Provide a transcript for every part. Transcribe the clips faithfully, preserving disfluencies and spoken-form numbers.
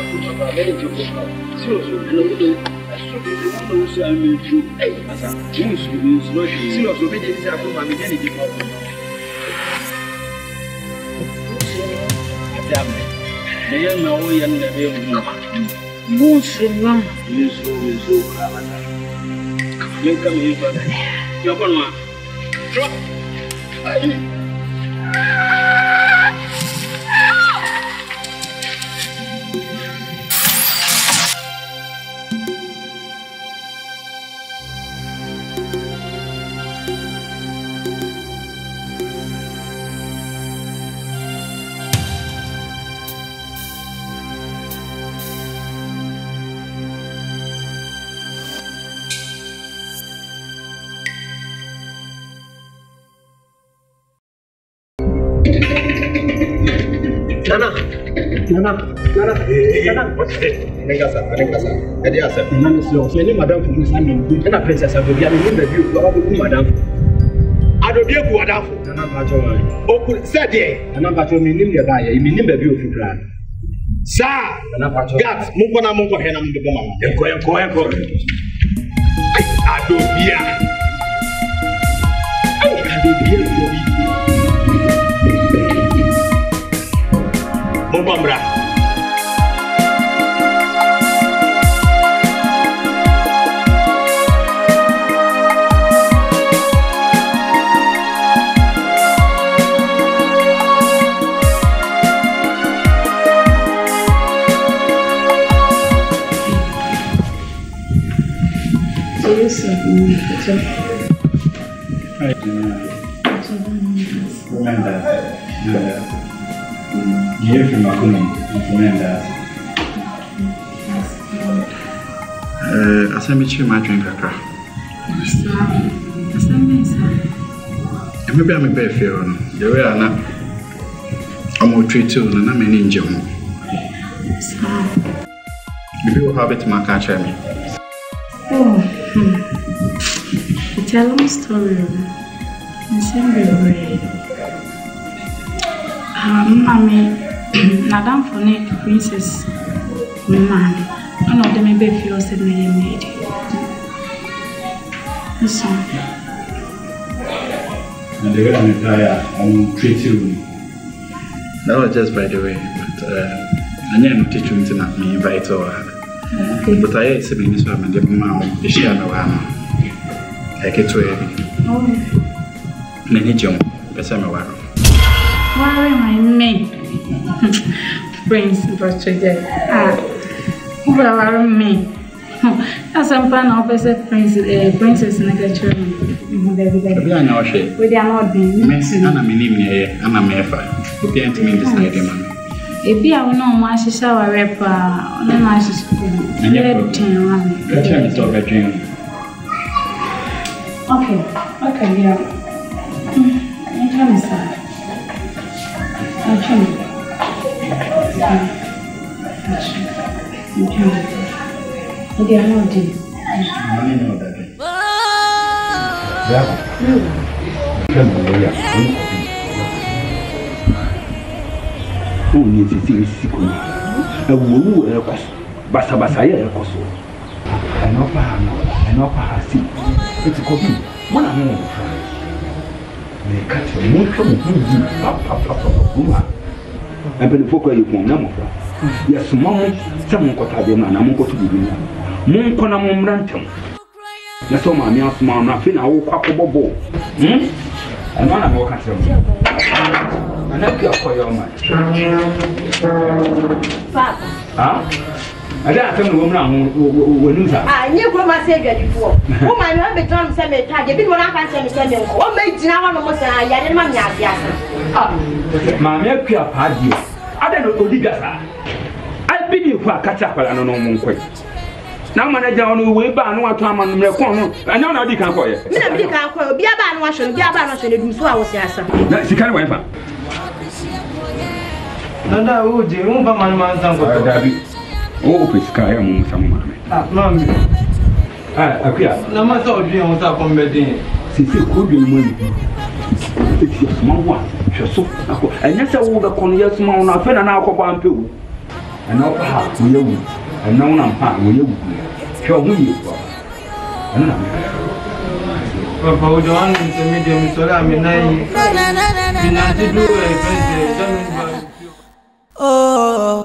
Nana, Nana, Nana, Nana. Nengasa, Nengasa. Edi asa. Nana slow. So any madam for Musa me. Na princess ago bia me be bi o ba ku madam. Ado bia ku madam. Nana ba jo wa. O ku se de. Nana ba jo me nim ye ba ye. Me nim be bi o fu kra. Sa. Nana ba jo. Gat, mun ko na mun ko he na mun be bo mama. Enko enko enko. Ai ado bia. Ai ado bia ko bi. Bombra. Yes, sir. Hi. Remember. You from my home, remember. Uh, I sent you my drink a crack. Maybe I'm a bad feeling. The way I know, I'm more treat too, and I'm an angel. Maybe you'll have it to my catcher me. Oh, hmm. Tell me a story. It's very Um, I mean, Madame Fonet, Princess, my man, one of them may be few said me made. Listen. And the way I'm tired, I won't treat you. That was just by the way, but uh, I never teach you to not me invite her. Okay. But I had something this one, and the mom, the share no one. I get to it. Oh. Many jump, but I'm aware. Why am I me? Prince, but today. Ah, who are me? As I'm plan of a princess, princess, and a children. Maybe I know she. We are not being messy. I'm a minimum, I'm a mefa. Who can't mean this idea, man. If you are no much shower rapper, no much school. And you're trying to talk a dream. Okay, okay, yeah. I'm trying to start. I'm trying to. I'm trying to. Okay, I know this. I know that. Yeah. Come on, yeah. Who needs to see sick? A woo air cost. Bassa Bassaya cost. I know Pahano, I know Pahasi. It's a copy. One of them. They catch a moon from you, papa, papa, woman. I believe for you from Namaka. Yes, Mom, someone got a man, I'm going to be in Moon Conamum Rantum. That's all my meals, Mom, nothing. I will quack a bobo. Hm? And one of more customers. And I care for your man. Papa. Huh? I don't tell the woman who lose her. I knew what I said before. Oh, my love, the John said, I didn't want to send him. What made you now almost a young man? Ah, Mammy, I care for you. I don't know Odigasa. I believe for a catch up and no more quick. Now, manager on the way back, no time on the corner. I know I can't call you. Maybe can't call be a ban wash and be a ban wash and do so I was yes. That's the kind of weapon. Nanda, who do you want my man? Oh, please, Sky, I'm some mammy. Ah, mammy. Ah, okay. No matter what you want to come back in. Since you could be money. It's your small one. You're so. And yes, I will go on your small, and I fell an alcohol and pill. ɛna ɔpa ha wɔyɛ wu ɛna wonam ha wɔyɛ wu hwɛ ɔho yie pɔ ɛno na mehwɛ Papa, would you want to meet them? So I'm in nine. Oh,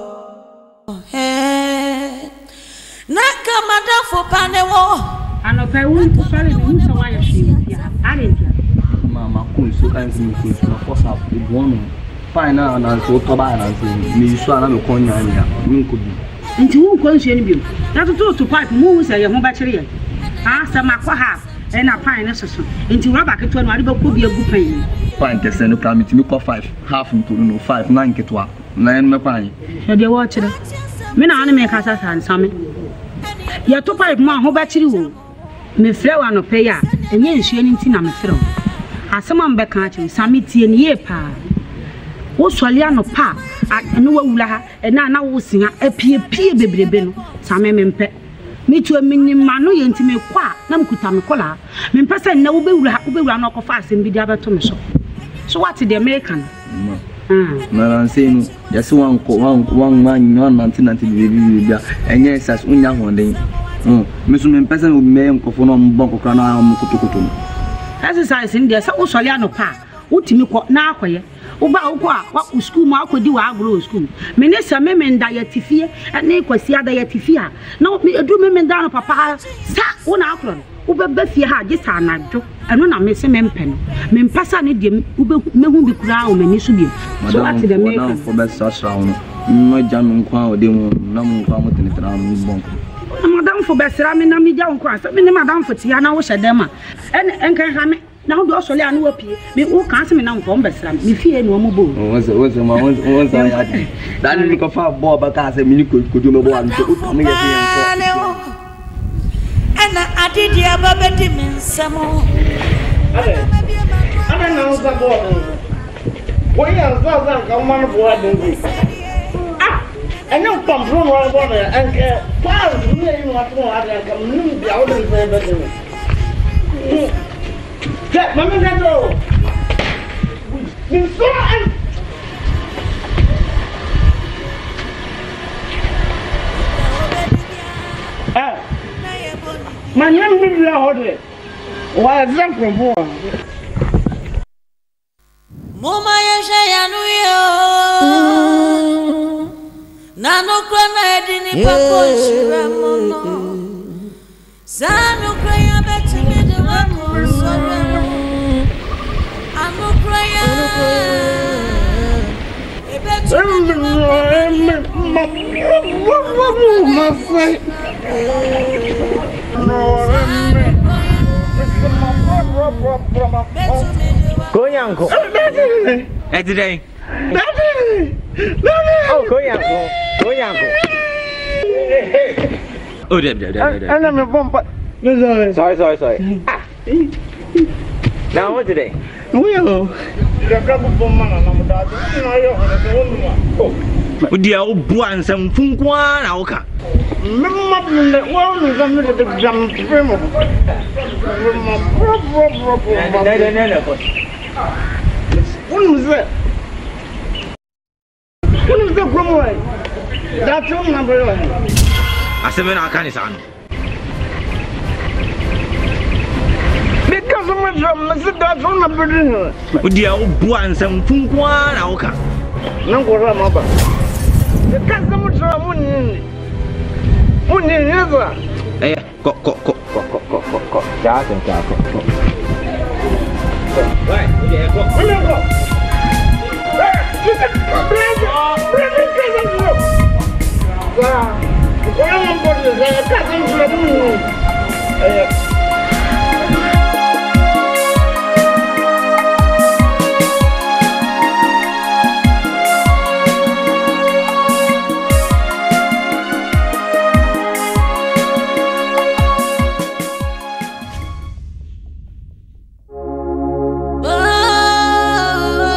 hey, Nakamada for Panewo. And if I want to sorry, who's a wire she? I didn't. Mamma, cool, so kind of things. Of course, I've been one. Fine, and so Toban and me, so I'm a corner. You could be. And you won't question you. That's a to pipe moves a young battery. Ah, some aqua. And a pine necessary. Into rubber could turn a could be a good pain. Fine, to send a plan to me five, half into no five, nine get one, nine my pine. Had you watched it? Men are make us and something. You're to pipe more, how about you? Me flow and no pay, and yen she anything I'm through. As someone back at you, some tea and ye pa. What's Swaliano pa? I know Ula, and now will sing a pea pea baby beno, some mempe. Me to a minimum no yentime kwa na mkuta mekola me mpesa na wo bewura wo bewura na okofa asem bi dia beto me so so what the American ah na na say no yes one one one one nineteen ninety baby bia enye esas unya honden mm me so me mpesa wo me nkofo no mbon kokra na mkutokoto exercise in there say wo sole anopa wo timi ko na akoye wo ba wo ko a wa school ma akodi wa agro school me ne se me me nda yatifie na kwasi ada yatifie na me edu me me nda no papa sa wo na akro wo be ba fie ha gisa anadwo eno na me se me mpe no me mpasa ne de wo be mehu bi kura o mani so bi so at the me na for be sa sra no no janu nkwa o de mu na mu nkwa mo tenetara mu bon madam for be sra me na me ja nkwa sa me ne madam for tia na wo hyedem a en enkan ha me na ho do sole anu opie me wo kan se me na nko mbesra me fie no mo bo wonse wonse ma wonse wonse ya di dan ni ko fa bo ba ka se mi ni ko ko do me bo an to o me ye fi enko ana adidi ababedi mensamo Ale ana na usa bo wo ya za za ka man bo adin ah ena pampro no bo na enke pa ni yi wa to adin ka ni bi awu ni fe be ni Get mama gato. Ni so an. Ah. Manyam bi la hode. Wa zan ko bo. Moma ya shayanu yo. Nano krana edini pako shira mono. Sanu kraya beti mi de wako sore. Anu kraya. Ebeti mi de wako. Koyanko. e today Oh, Koyanko. Koyanko. oh deb deb deb Ana me bomba. Sorry, sorry, sorry. Ah. Now what today? We go. Ya kabu bomba na na mudado. Na yo na so wonu. Oh. odi a obu ansam funkwa na woka Memma ne wonu ga me de jam premo. Memma bro bro bro bro. Ne ne ne ne ko. Wonu ze. Wonu ze promo ai. That's one number one. aseme na aka ni sa no Because of my drum, I said that's one number one. odi a obu ansam funkwa na woka Não corra maba. Because of my drum, one. One never. eh ko ko ko ko ko ko ko ko ja ten ja ko ko vai odi e ko One go. Eh, listen. Bring it. Bring it. Wow. Corra maba, é casa de drum. Eh. Oh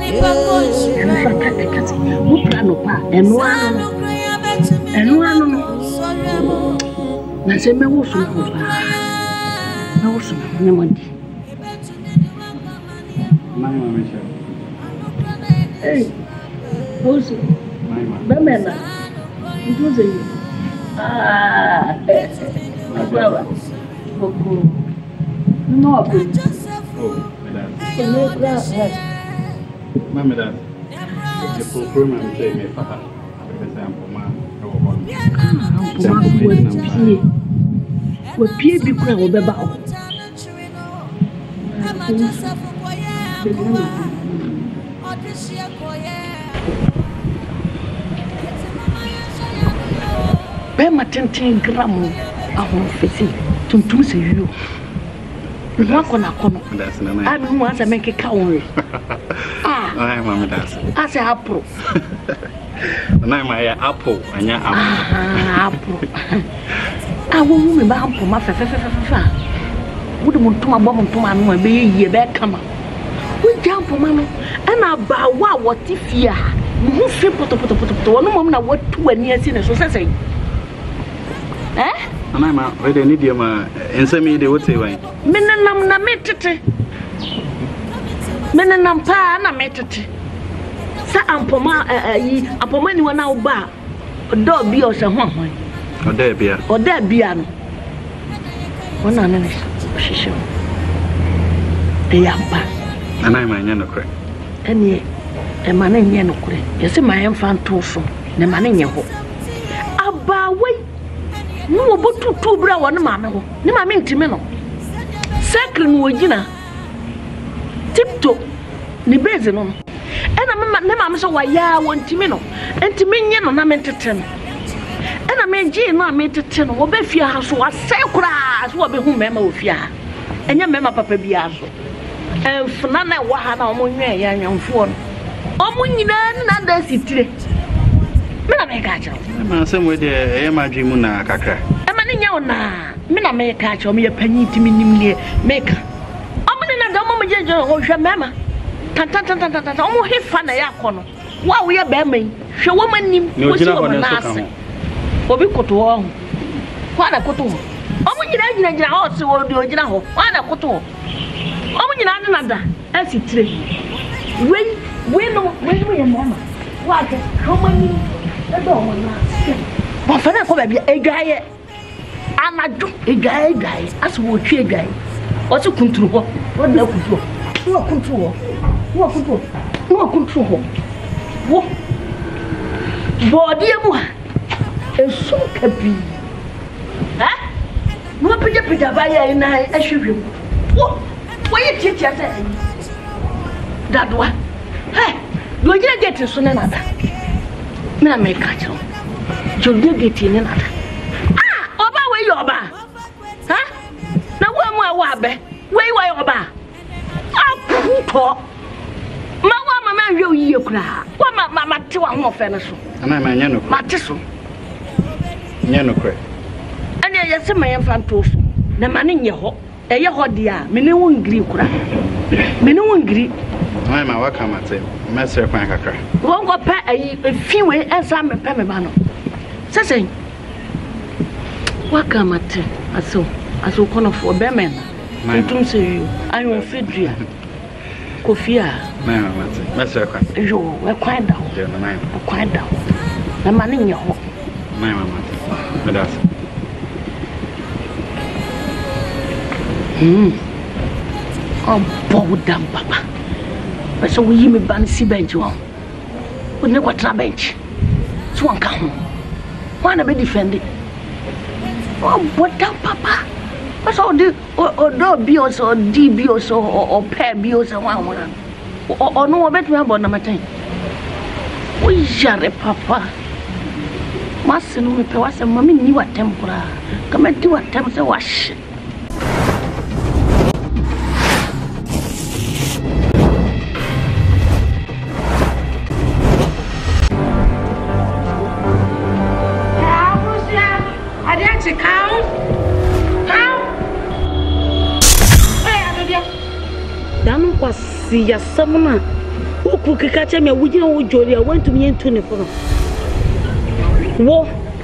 Na se me wo so ko ba. Na wo so na mo di. Mama Michelle. Hey. Oso. Mama. Ba mena. Nduze yi. Ah. Baba. Boko. No ko. Oh, madam. No class. Mama dad. The program I'm saying me papa. Because I'm mama. We pie bi kura wo beba ho. Be ma tenten gram ahon fesi tuntum se wiyo. Nwa kona kono. That's na na. Ami mu asa menke ka won. Ah. Ai mama that's. Asa apro. Na ma ya apple anya apple. Ah, apple. Ah, wo mu me ba apple ma fe fe fe fe fe. Wo de muntuma bo muntuma no be yiye be kama. Wo jampo ma no. Ana ba wa wo tifia. Mu fi poto poto poto poto. Wo no mom na wo tu ani asi ne so sesei. Eh? Ana ma we de need ma ensemi de wo te wan. Menenam na metete. Menenam pa na metete. Sa ampoma yi ampoma ni wana uba do bi o se ho ho o da bia o da bia no wana na ne shisho e yamba ana ma nya no kre eni e ma na nya no kre yesi ma yem fan to so ne ma na nya ho abawe no obotu tu bra wona ma me ho ne ma me ntime no sekre no wogina tipto ni beze no ena mama ne mama so waya wontimi no entimi nye no na mentete no ena menji no ametete no obe fia ha so asekura so obe hu mema ofia enya mema papa bia so enfna na wa ha na omonwe ya nyamfo no omunyina na da sitire me na me ka cha ma se mo de e ma dwi mu na kakra e ma ne nya ona me na me ka cha o me panyi timi nim ne me ka omne na da mo je je ho hwe mema tanta tanta tanta omo hefa na yakono wa wo ye be mai hwe wo manim wo si wo nase obi koto ho kwa na koto ho omo nyina nyina nyina ho se wo di ogina ho kwa na koto ho omo nyina na da asitire we we no we no ye mama wa ke ho manim e do mo na ba fa na ko ba bia egwaye anadwo egwaye egwaye aso wo twa egwaye o se kunturu ho wo na kunturu wo kunturu ho wo kunturu wo kunturu ho wo body mu ha esu kabi ha no pija pija ba ya ina ahwehwe wo wo ye tiatia se dadwa he do jira gate so na nada me na me ka cho jo gate ni nada ah oba we yo oba ha na wo mu awa be we wa yo oba aputo ma wa mama hwe oyiye kura wa ma mama te wa ho fe ne so ana ma nya no ma te so nya no kre ana ye se ma ye fanto so na ma ne nye ho eye ho dia me ne won giri kura me ne won giri ana ma wa kama te mesre kwan kakra won go pa ayi fi we ensa me pa me ba no sesen wa kama te aso aso kono fo be men ntum se yu ayo fedua kofia na ma te mesre kwan yo we kwan da ho na na kwan da ho na ma ne nye ho na ma ma medas Hmm. Oh, boudam papa. But so we me ban si bench one. We ne kwatra bench. So one ka ho. One be defend it. Oh, boudam papa. But so the or do bi also d bi also or pair bi also one one. Or no bet me about na matin. We jare papa. Mas no me pe wase mami ni watem kura. Kama di watem se wash. Si ya samuna Oku kikache me wujina wo joli a want to me into ne kono. Wo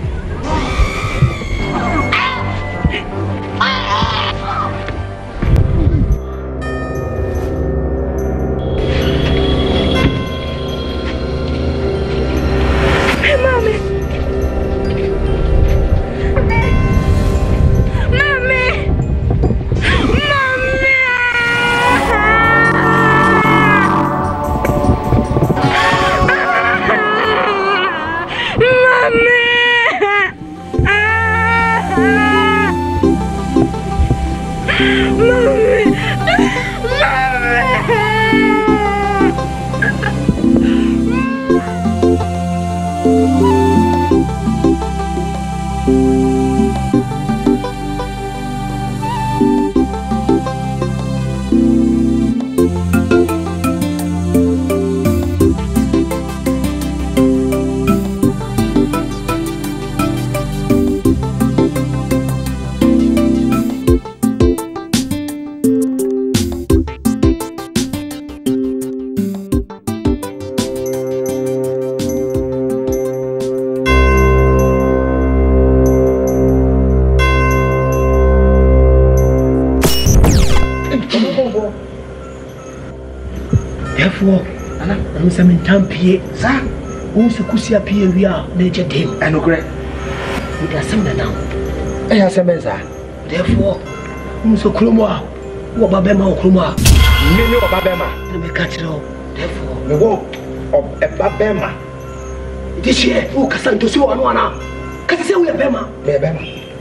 Tampie, sir. Who's a Kusia Pia? We are nature team. I know great. We got some now. I have some answer. Therefore, who's a Kruma? What Babema Kruma? Many of Babema. Let me catch it all. Therefore, the walk of a Babema. This year, who can to see one one now? Can I say we are Bema? Bema.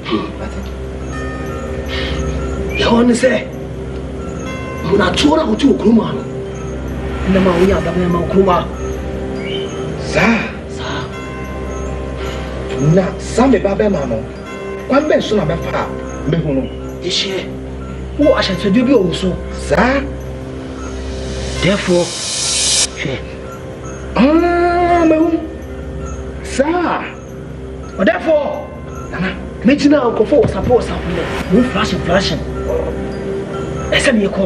You want to say? I'm not sure how to Kruma. Nama uya baba ma kuma sa sa na sa me baba ma no kwan ben so na be fa me hunu ishe wo asha tsedu bi o so sa therefore she ah me hu sa o therefore nana me tina ko fo support support wo flash flash ese me ko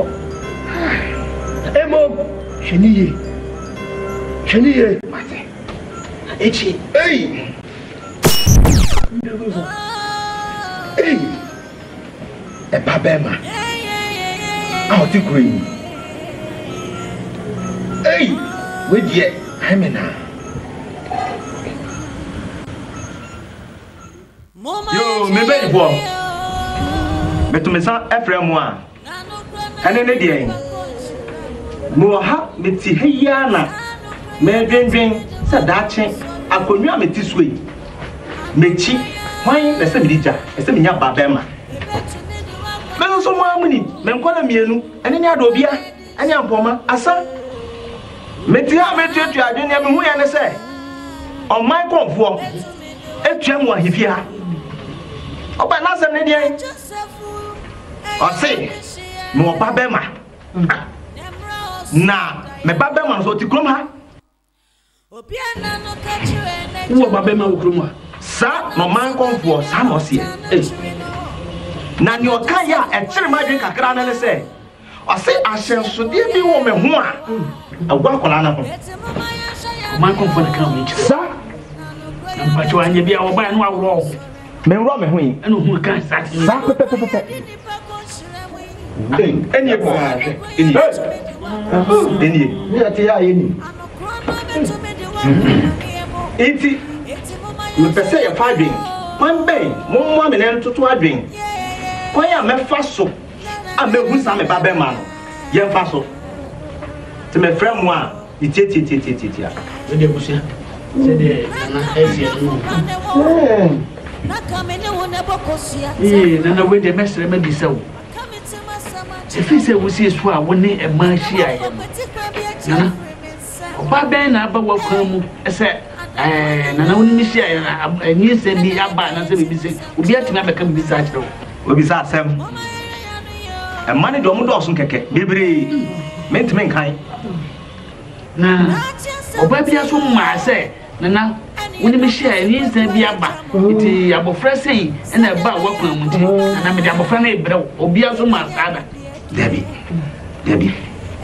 emo Cheniye, Cheniye, Mate, Echi, hey, hey, a Babema, out the green, hey, with ye, I'm in now. Yo, me baby boy, but to me, son, Ephraim one, and then again. Moha meti heyana me dwendwen se daache akonwa meti suyi mechi hwan na se midija ese menya babema me so mo amuni me nkola mienu ene ni adobia ene ampoma asa meti ha meti etu adwene me hu ya ne se on my konfo etua mu ahifia ha oba na se ne die o se mo babema na me babema so ti krom ha obiana no ka chire wo babema wo krom ha sa no man konfo sa no se eh na ni oka ya e kire ma dwen kakra na le se o se ahyenso de bi wo me ho a agwa kola na ho man konfo na kra wo chi sa na mpacho anye bia wo ba no awro me ro me ho yi eno hu ka sa sa pepe pepe eh enye bo enye Deni, ni ati ya yeni. Iti, me pese ya fa dwen. Kwan ben, mo mo me na ntoto adwen. Kwan ya me fa so, a me hu sa me ba be ma no. Ye fa so. Ti me frɛ mo a, iti iti iti iti iti a. We de busia. Se de na esi no. Eh. Na ka me ne wo na bokosia. Eh, na na we de mesre me bisa wo. If you say we see a swab, when they a marshia, Nana, Oba Ben Abba will come, I said, and I only miss and you said the Abba and I said, we have to never come beside you. We beside them. And money don't do some cake, baby, meant to make kind. Now, Oba be a woman, I say, Nana, when you share, and you said the Abba, it is Abba Fressy, and a bar welcome, and I'm a Abba Fanny, but Obia so much. Debbie, Debbie,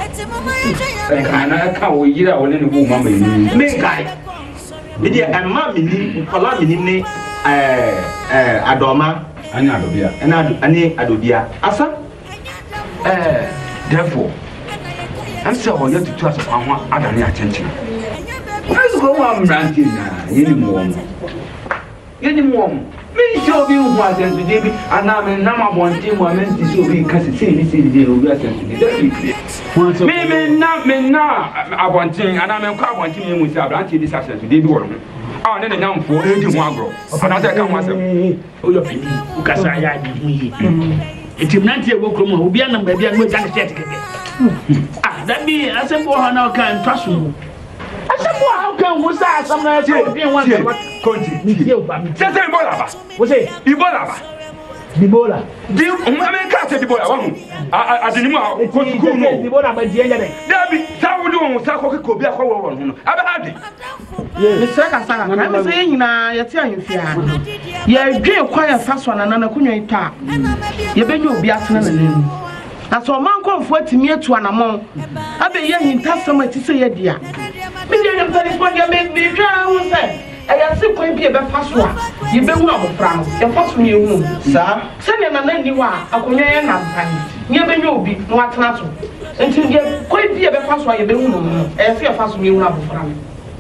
Kana ka wo yira wo ne ne wo mama ni. Me kai. Me dia e ma me ni, kola me ni ne eh eh adoma, ani adobia. Ana ani adobia. Asa Eh, therefore, I'm so how you to trust upon one adani attention. Let's go on ranking na, yeni mo. Yeni mo. Me show you who attends to David, and I'm a number one team woman to show you because it's saying this is the will attend to the Me, me, not me, not I want thing, and I'm a car one team with a branch in this accent to David. Oh, then the young for eighty one grow. Another come myself. Oh, your penny, who can say I did. It's not a work room, who be a number, be a good jacket. Ah, that be as a boy now can trust you. I said, how can we say somewhere else? Continue. Just say Ebola. What's it? Ebola. Ebola. Do you can't say Ebola? I didn't know. Ebola, but the end of it. There be some do Sako could be a whole one. I've had it. Mister Kasanga, I'm saying now, you're telling you, you're a quiet fast one and a talk. You bet you'll be asking name. That's all man come for to me to an amount. I bet you in customer to say, dear. Million of that is what you make me drown. I am still going to be a fast one. You be one of France, a fast from you, sir. Send him a lady one, a command and never you'll be what not until you quite be a fast one. You be one, and see a fast from you of France.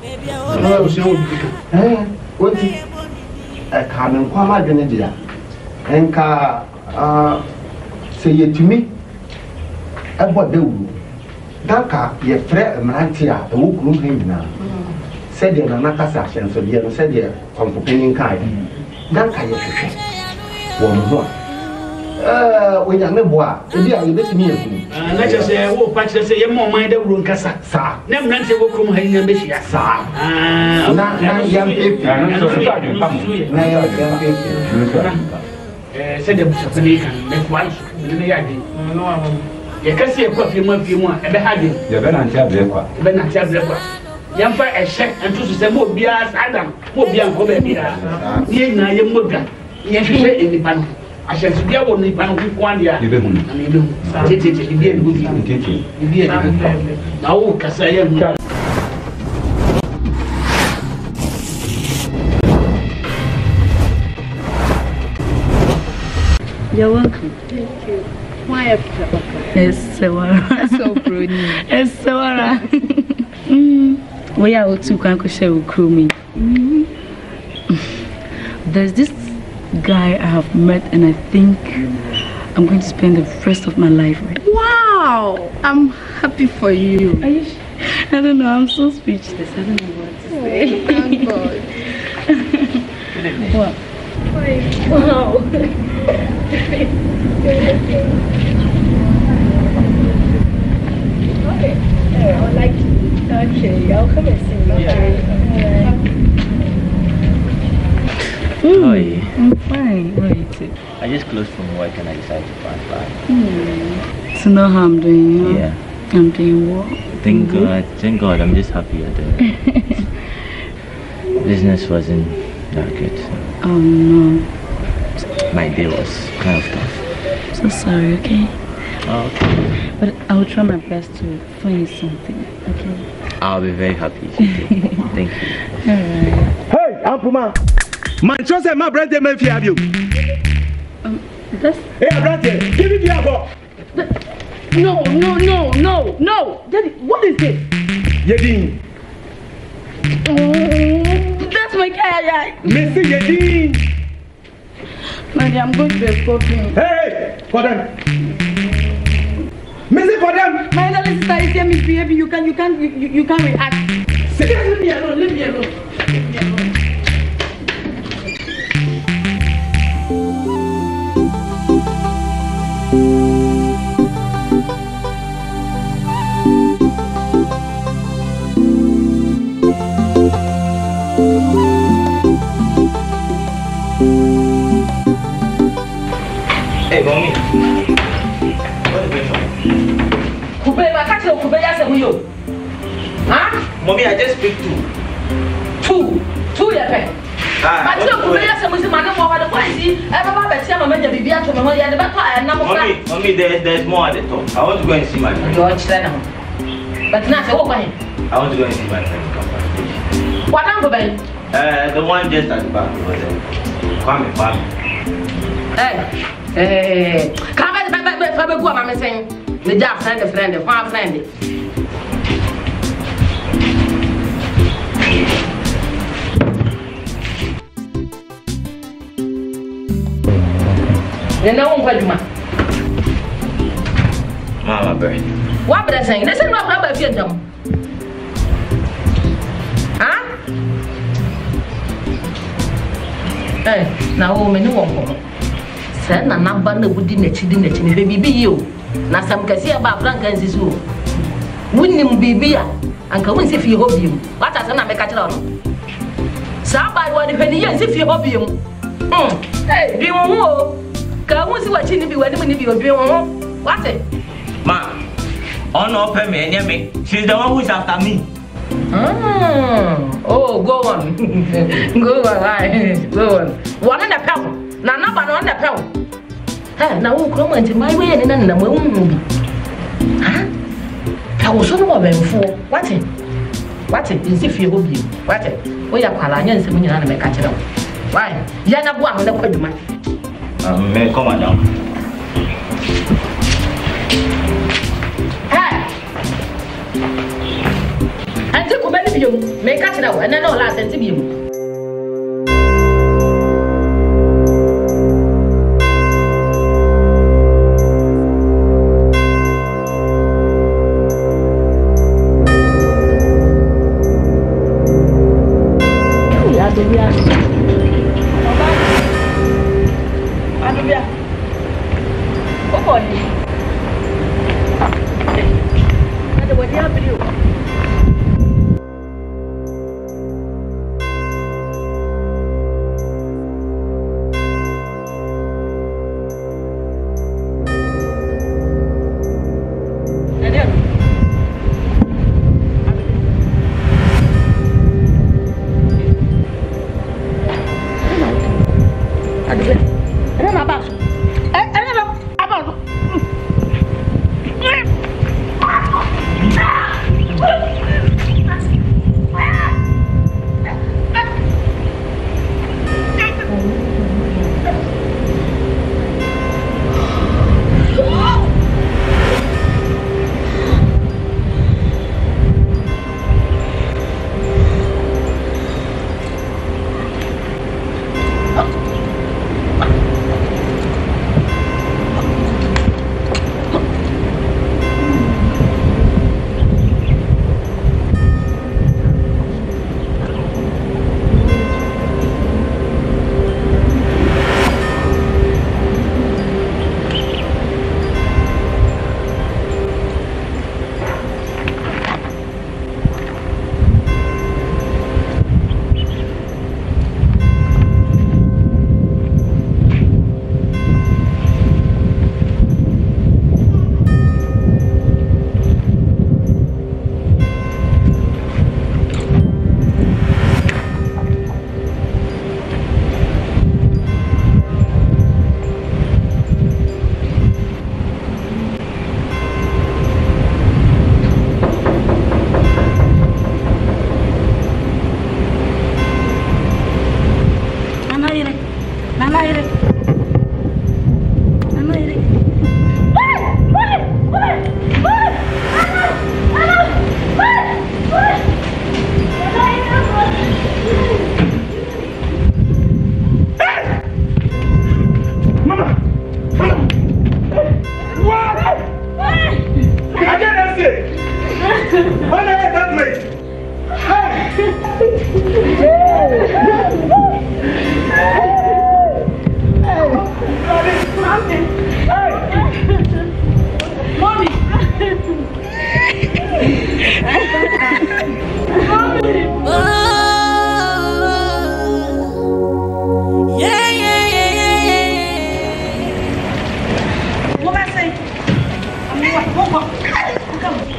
What is a common Kwama Genedia? And car say it to me. About the wood. Daka, ye fret a mantia, a wook room him now. Said the Nanaka Sasha, so the said the companion kind. Daka, ye fish. One more. Uh, when you're boy, you bet me. Let us say, oh, patch, say, you're more mind of room cassa. Sir, never not say, welcome, hang a bit, sir. Ah, not young people. Now, young people. Said the Bushafanican, make one, no. You can see a coffee more, few more, and had it. You better not have the better not have the young fire a check and to say, more beer, Adam, more beer, go back here. Ye na ye mother, ye should say in the panel. I shall be able to pan with one year. You don't know. You don't. Take it, you did with you. You did. Now, Cassaya. You're welcome. Thank you. Why are you? Yes, Sawara. So pretty. Yes, Sawara. Mm. We are two can share with me. There's this guy I have met, and I think I'm going to spend the rest of my life with. Wow! I'm happy for you. Are you sure? I don't know. I'm so speechless. I don't know what to say. Oh, thank God. What? Wow. Okay. I would like to. Okay, I'll come and see you. Yeah. Mm. How are you? I'm fine. How are you too? I just closed from work and I decided to pass by. Mm. So know how I'm doing, huh? Yeah. I'm doing well. Thank mm-hmm. God. Thank God. I'm just happy you're doing it. Business wasn't that good. So. Oh no. My day was kind of tough. So sorry, okay? Oh, okay. But I will try my best to find you something, okay? I'll be very happy if you do. Thank you. Alright. Hey, Ampuma! Man, just say my brother may fear you. Um, that's... Hey, brother, give me the apple. No, no, no, no, no! Daddy, what is this? Yedin. Oh, that's my car, Mister Yedin. Daddy, I'm going to escort him. Hey, for them. Mister for them. My elder sister is here misbehaving. You can, you can, you, you, you can't react. Leave me alone. Leave me alone. Leave me alone. Hey, mommy. What is going on? Kube, I can't tell Kube, I said, who you? Huh? Mommy, I just picked two. Two? Two, yeah, pen. But you go here some money more than what see. Everybody bet you mama baby at mama ya the back and number. Mommy, mommy, there's there's more at the top. I want to go and see my friend. You're children. But not say what by him. I want to go and see my friend. What number by? Uh, the one just at the back over there. Come in, come. Hey, hey, come back, back, back, back, back, go. I'm saying, the job friend, the friend, the farm friend. You know what you want? Mama, bird. What would I say? Listen, what about you, them? Huh? Hey, now, woman, no one. Send a number would in the children, the baby you. Now, some can see about Franken's room. Wouldn't him be beer and come and see if you hope you. What has I make a channel? Somebody want to penny and see if you hope you. Hm, hey, do you want? Come on, see what you need to be when you be doing. What it? Ma, on open me and me. She's the one who's after me. Hmm. Oh, go on. Go on, right. Go on. One in the pound. Now, number on the pound. Hey, now who come into my way and then the moon? Huh? I was so over before. What it? What it? Is if you will be. What it? We are Palanians and we are make catch it up. Why? Yana one, the good man. Um, may come on down. Hey! And took many of you, make catch it out, and then all last and to you.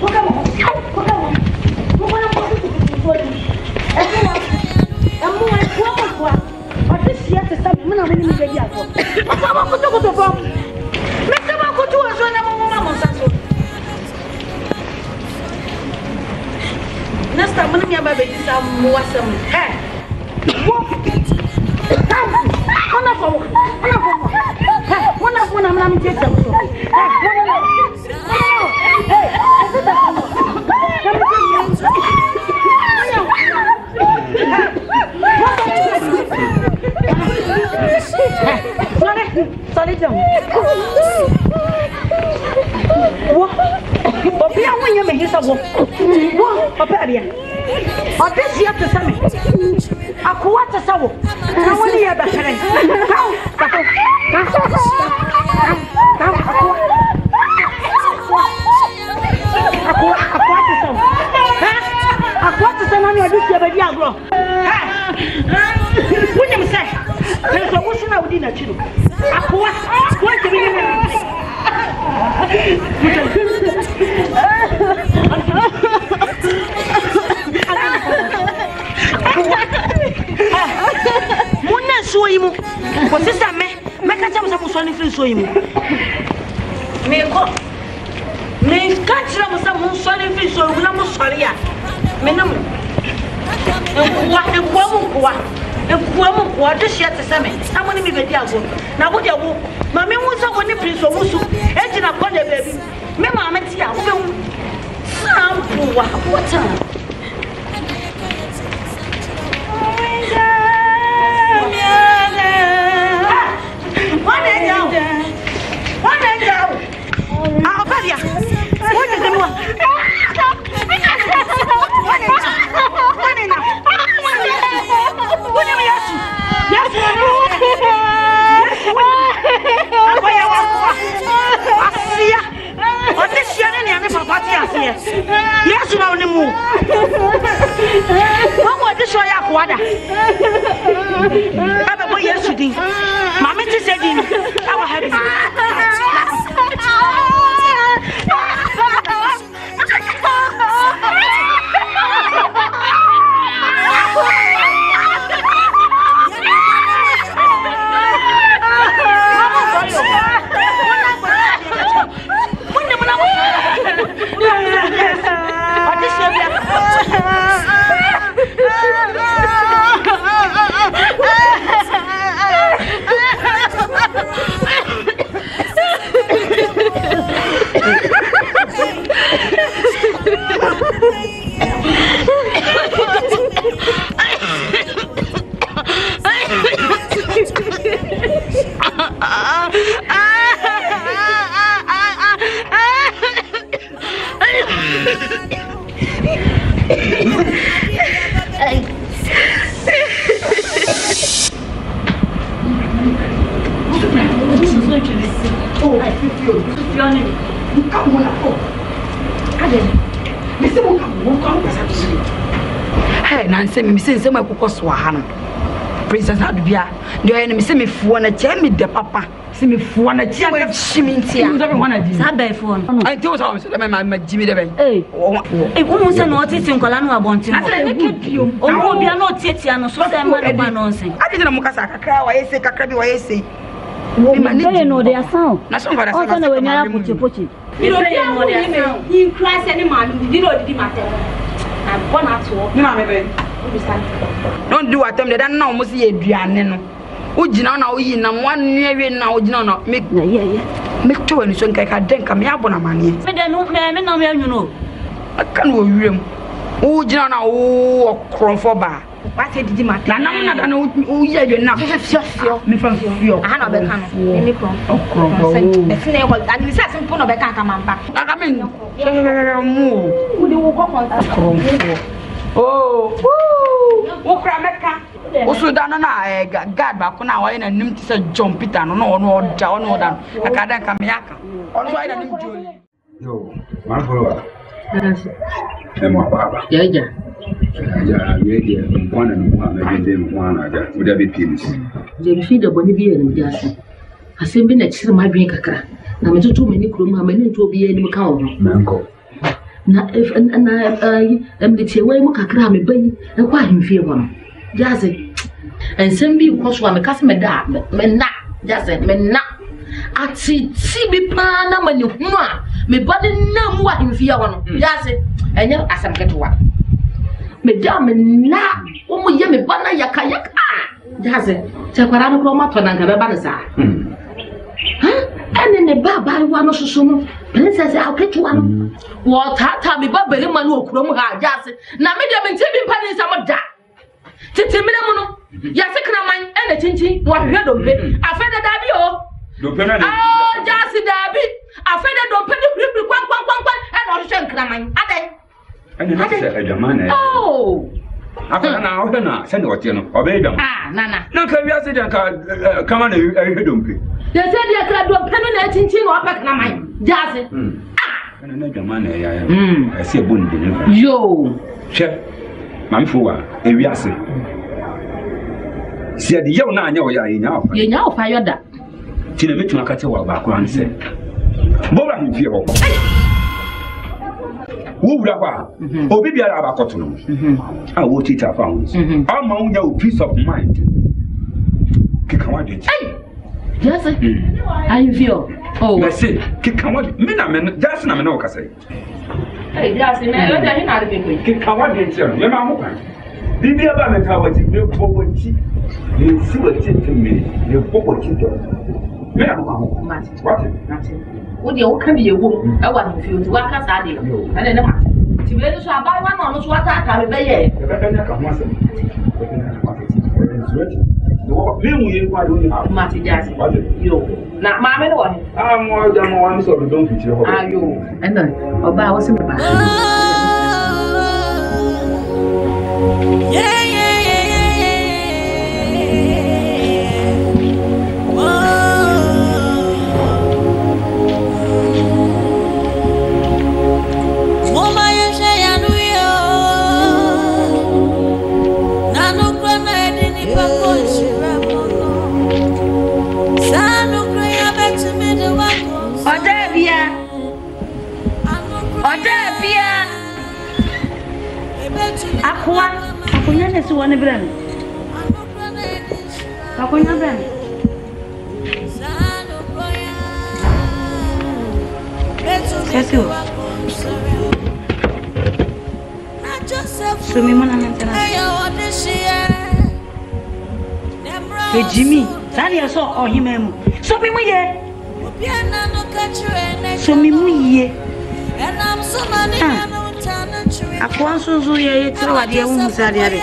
Kamu sister mo ni aba be di sa mo wasam eh wo ona fo ona fo eh ona fo na mna mi tete so eh eh sorry sorry jam wo obi awon yen me hisa wo wo papa bia odesi ate same akwa te sawo na woni ye be fere kaw kaw kaw akwa akwa akwa te sawo ha akwa te sawo na odesi be bia agro ha woni me say kele so wo sina wodi na chiro akwa wo te bi ne Muna soimu ko sisa me me ka chama samu soni free soimu me ko me ka chira mo samu soni free soimu na mo sori ya me na mo wa e kwa mo kwa e kwa mo kwa de shia tsame amoni mi bedi ago na wo de wo ma me hu sa woni free so musu e jina ko de baby me ma me ti a wo be hu sample wa wata What is that? What is that? Ah, Opadia. What is that? What is that? What is that? What is that? Yes. Apa ya wakwa? Asia. Ote siane ni ane papati asia. Yes na onimu. Mama de so ya kwada. Aba boy Yesu din. Mama ti se din. Awa happy. Hey, Nancy, me say say my kukoso ha no. Princess Adubia, the enemy say me fuo na che me de papa. See me fuo na che me chimintia. You don't want to do. Say by phone. I told you say my my Jimmy de ben. Eh. Eh, who say no titi nkola no abonti. I say make you. Omo bia no tietia no so say ma no ba nonsense. I didn't mukasa kakra wa yese kakra bi wa yese. We manage no their sound. Na so ngara say na we nyara pochi pochi. You don't know their sound. You cry any man, you know the matter. I'm born at all. No, don't do at them. They don't know almost a Diane. Ujina na uyi na mwanwe na ujina na make yeah yeah make two and so like I drink a me abona mani. Me dey no me me na me you know. I can wo wiem. Ujina na o okronfo ba. What did you matter? Na na na na uyi adwe na. Fio fio. Me from fio. Aha na be kan no. Me from okronfo. E fine ko ani say simple no be kan ka mampa. Na ka me mu. Wo dey wo ko contact okronfo. Oh, woo! Ukra meka. Usuda na na guard ba ko na wa na nim ti se John Peter no no no oda no oda. Aka dan ka me aka. Ono wa na nim joli. Yo, ma follow. Yes. E mo baba. Ya ja. Ja, ye je nkwana no ma me de nkwana ja. Wo da be penis. Je bi fi da boni bi enu ja se. Asem bi na chire ma dwen kakra. Na me tutu me ni kuro ma me ni to bi enu ka wo. Na nko. Na if na em de chewe mu kakra me bayi e kwa himfie ho no jaze ensem bi ko so me kase me da me na jaze me na ati ti bi pa na mani hu a me bode na mu a himfie ho no jaze enye asem ketwa Madam na omo ye me bana yaka yaka. Jaze, se kwara no ko ma to na nka be ba ne sa. Hmm. Ha? Ene ne ba ba wa no soso no. Princess aketu wa no. Wo tata me ba bele ma no okuro mu ha jaze. Na me de me ntibi mpa ne sa mo da. Titi me mu no. Ya se kra man ene chinchi wa hwe do be. Afeda da bi o. Do pe na. Ah, jaze da bi. Afeda do pe ni pri kwan kwan kwan kwan ene o hwe nkra man. Aden. Ene na se adwamana. Oh. Akana na o na se ne o tie no. Obe dwam. Ah, nana. Na ka wi ase de ka kama na hwe do mpe. They said they could do pen and chin or back na mine. Jaze. Ah, and another man, I see a boon. Yo, chef, Mamfua, a viase. See the young man, you know, you know, fire that. Till the meeting, I tell background said, Boba, you feel. Who would have a baby about cotton? I will teach our founds. I'm a peace of mind. Kick on it. Yes, how you feel? Oh, I say, kick come on, Mina, just na no say. Hey, just in there, you're not a big kick come on, you're my Did you ever make our tea? You forward tea. You see what tea to me. You forward tea. What? Nothing. What you can be a woman? I want you to work as I did. And then to be able to buy one on us, what I can be. Mati Jazz. Yo. Now, Mamma, I'm more than one sort of don't feature. Are you? And then, about what's in the back. Yeah, yeah, yeah, yeah, yeah. Whoa. My say, I know you. Nano Granada in the Pacochi. Odavia Odavia Aqua Aqua is one brand. Aqua brand. Yes, you. So, me, man, hey, Jimmy, Sally, saw him. So, me, yeah. So me muye akwa nso ye tire wade hu musade ade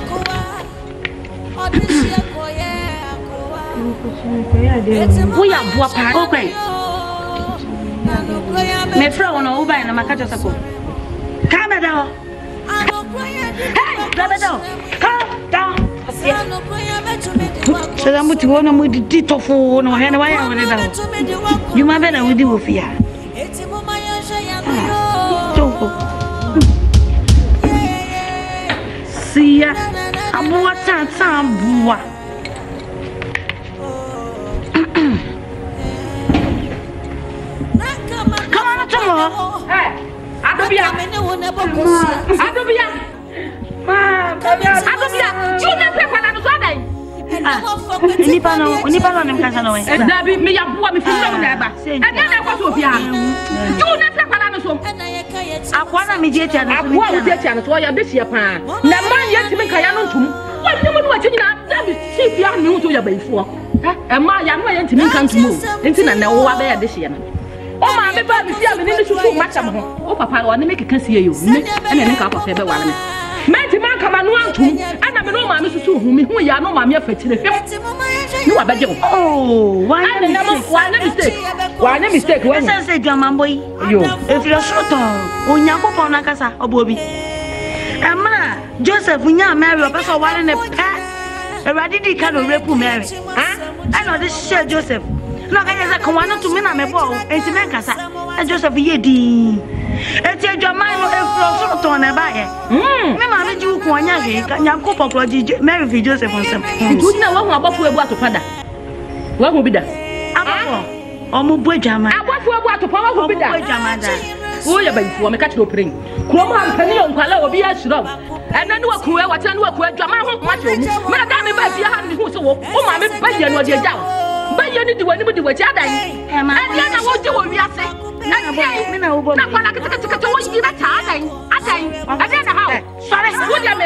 wo ya boa pa okwen me fra wona wo bai na makacha sako ka me da hey da be da ka da so da muti wona mu di tofo no he na wa ya wona da you ma be na wudi wo fia Sia abuwa tata abuwa Come on, Tomo. Hey, Adobia. Adobia. Ma, Adobia. You never kwa na so ah, ni pa no, ni pa no mkasa no we. Dabi me ya buwa me fi no na ba. E na na kwa so bia. You never kwa na so. Akwa na me je tia na so. Akwa wo je tia na so ya be sia pa. Na man ye timi ka ya no ntum. Wa ni mo wa nyina dabi si bia me hu to ya ba ifo. Ha, e ma ya no ye ntimi kan tumo. Enti na na wo wa ba ya de sia na. O ma me ba me sia me ni sufu macha mo. O papa wa ne me keka sia yo. Me ene ne ka papa be wa na. Menti man kama no antum ana me no ma me susu hu me hu ya no ma me afatire hwem ni wa baje wo oh why na na why na mistake why na mistake when say say dwama boy yo if you short on onyankopon na kasa obo bi emra Joseph nya Mary opeso ware ne pa Ewade di ka no repu Mary ha ana de share Joseph no ka yesa kan wana to me na me bo enti men kasa Joseph ye di eti adwama no efro so to na ba ye mm me ma me ji ku anya ge nyankopon kro ji Mary fi Joseph nsem ntu na wa hu abofo ebu atopada wa hu bi da abofo omo bu adwama abofo ebu atopa wa hu bi da omo bu adwama da wo ya bayifu me ka kire opren kro ma mpani yo nkwala obi ya shiro ena ni wa ku e wa tena ni wa ku adwama ho ma che omu me da me ba fi ha ni hu so wo o ma me ba ye no de ja ba ye ni di wani di wa cha dan e ma na wo je wo wi ase na bo me na wo bo na kwala kete kete wo yi na cha dan adan adan na ha sorry wo dia me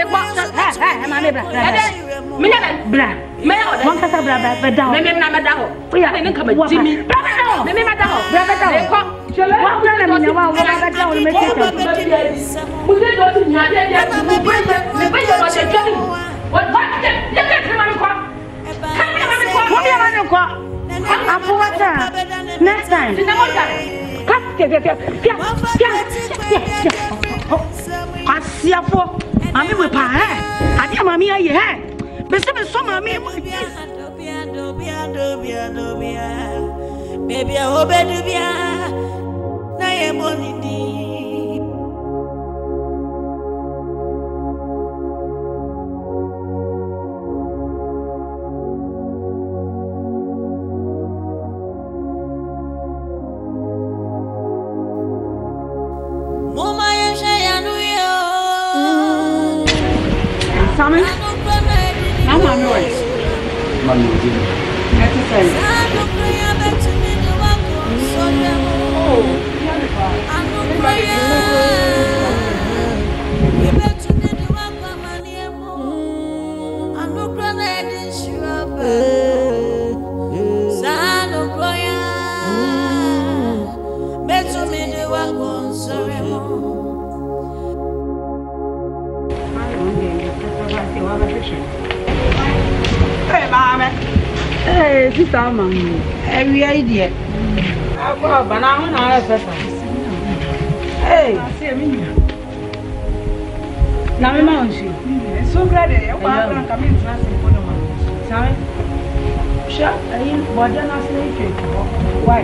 hey, mami bra. Me ya bra. Me ya oda. Mon kasa bra bra da. Me me na me da ho. Oya, me nka ma jimi. Bra bra da. Me me ma da ho. Bra bra da. Ko. Wa bra na me na wa wa bra da o me tete. Mu de do ti nya de de. Me be me be yo do se twani. Wa wa de de de ma me ko. Ka me ma me ko. Mo bi ma me ko. Apo wata. Next time. Ti na mo ja. Ka ke ke ke. Pia pia. Asiafo. Mami we pa he. Ade mami aye he. Be se me so mami. Baby, I hope I do be a na ye bonidi. Mama ye shayanu yo. Sammy? Mama no way. Mama no way. Exercise. Hey, Mama. Hey, sister, Mama. Every idea. I've got a banana on a pepper. Hey, now I'm on you. So glad you're coming to us in Podoma. Sorry? Sure, I ain't what you're not saying. Why?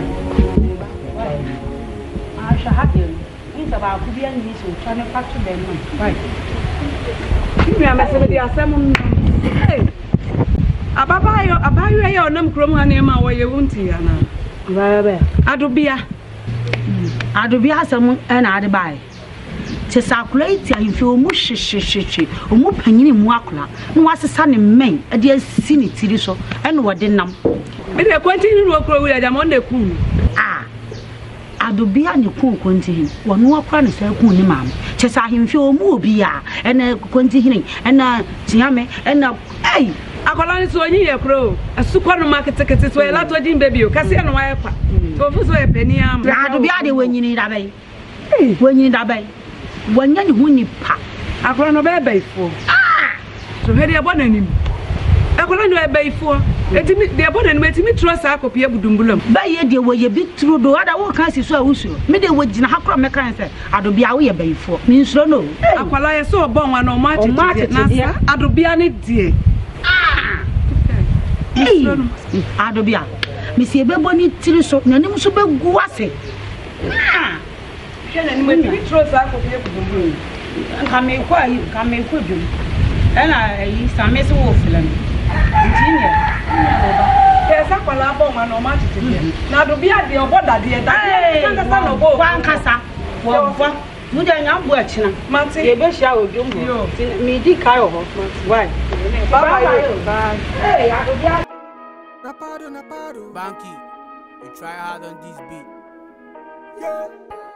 I shall have you. It's about to be a niece who trying to factor them. Why? You are messing with the assembly. Hey, Ababayo, Abayo, no Cromana, where you won't hear now. Adubia. Adubia, some and Adibai. To circulate, I feel mush, shishi, or more penny in Wakla. No, was a son in Maine, a dear sinny so, and what didn't know. Maybe I continue to work with them on the coon. Ah, Adubia and your coon continue. One more crown is a coon, ma'am. Just I him feel more beer, and a continuing, and a Tiame, and a hey. Akolani so yin ye kro asukwa no market ticket so ela to din baby o kase no wa ekwa so fu so e pani am ado bia de wanyini da bai eh wanyini da bai wanya ni hu ni pa akolani no be baifo ah so he de abona nim akolani no e baifo etimi de abona nim etimi trust akopie budumbulam ba ye de wo ye bi tru do ada wo kan si so awusu me de wo gina hakro me kan se ado bia wo ye baifo mi nsuro no akwala ye so obon wa no ma tete na sa ado bia ne die Hey, Adobia. Miss Ebony Tiriso, Nanim so be guase. Ah, can you trust that for people? And come in quiet, come in quick. And I used to miss Wolf. There's a palabo and no match to him. Now to be at the border, dear, that one cassa. Well, you don't know what you know. You be shower, you me, Dick Kyle. Why? Bye. Hey, I Napado, Napado. Banky, you try hard on this beat. Yeah.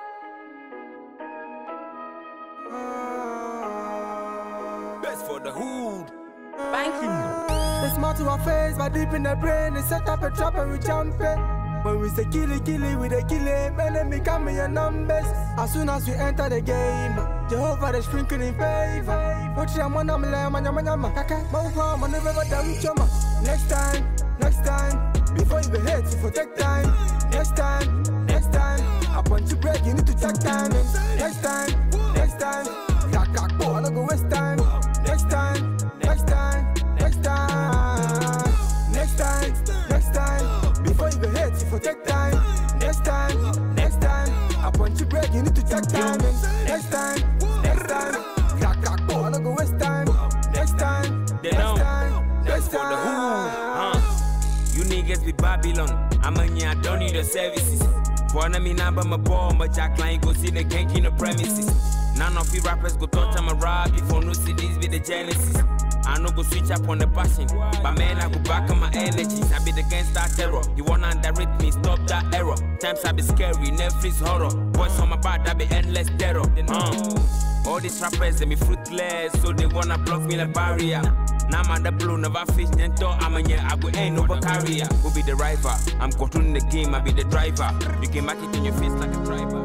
Uh, Best for the hood. Banky. They smile to our face, but deep in the brain, they set up a trap and we jump it. When we say kill it, kill it, we they kill it. Enemy come in your numbers. As soon as we enter the game, Jehovah they sprinkling in favor. Watch your man, I'm like, man, man, man, kaka. Mama, man, never damn chama. Next time. Next time, before you be hate, you for take time. Next time, next time, I punch you break, you need to take time. Next time, next time, cock cock boy, I don't go waste time. Next time, next time, next time, next time, next time, before you be hate, you for take time. Next time, next time, I punch you break, you need to take time. Next time, next time, cock cock boy, I don't go waste time. Next time, next time, next time. You niggas be Babylon. I'm a I don't need the services. For me number my ball, but Jack line go see the gank in the premises. None of you rappers go touch I'm a rap before no C Ds be the genesis. I no go switch up on the passion, but man I go back on my energies. I be the gangsta terror. You wanna underrate me, stop that error. Times I be scary, Netflix horror. Voice on my back, I be endless terror. Uh. All these rappers, they me fruitless, so they wanna block me like barrier. Now I'm on the blue, never fish, and talk, I'm a yeah, I go ain't no carrier. Who be the driver? I'm controlling the game, I be the driver. You can mark it in your face like a driver.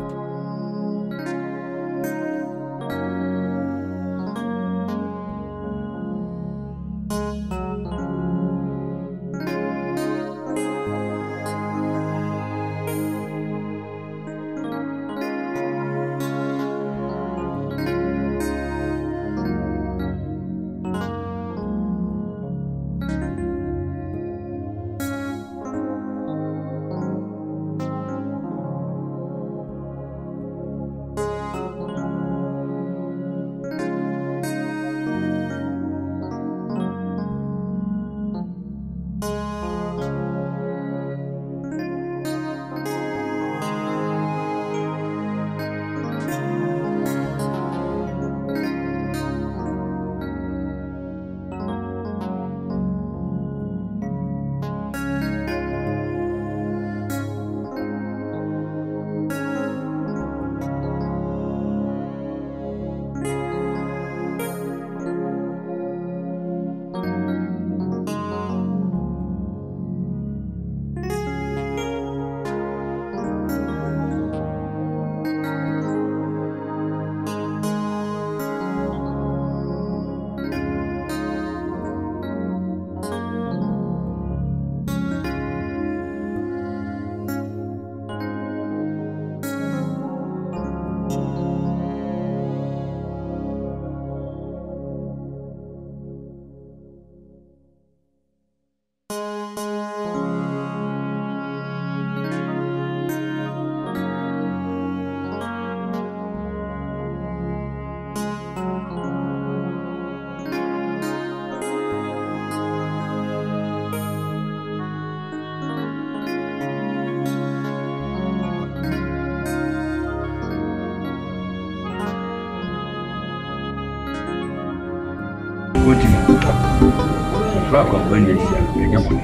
Rock of when they say,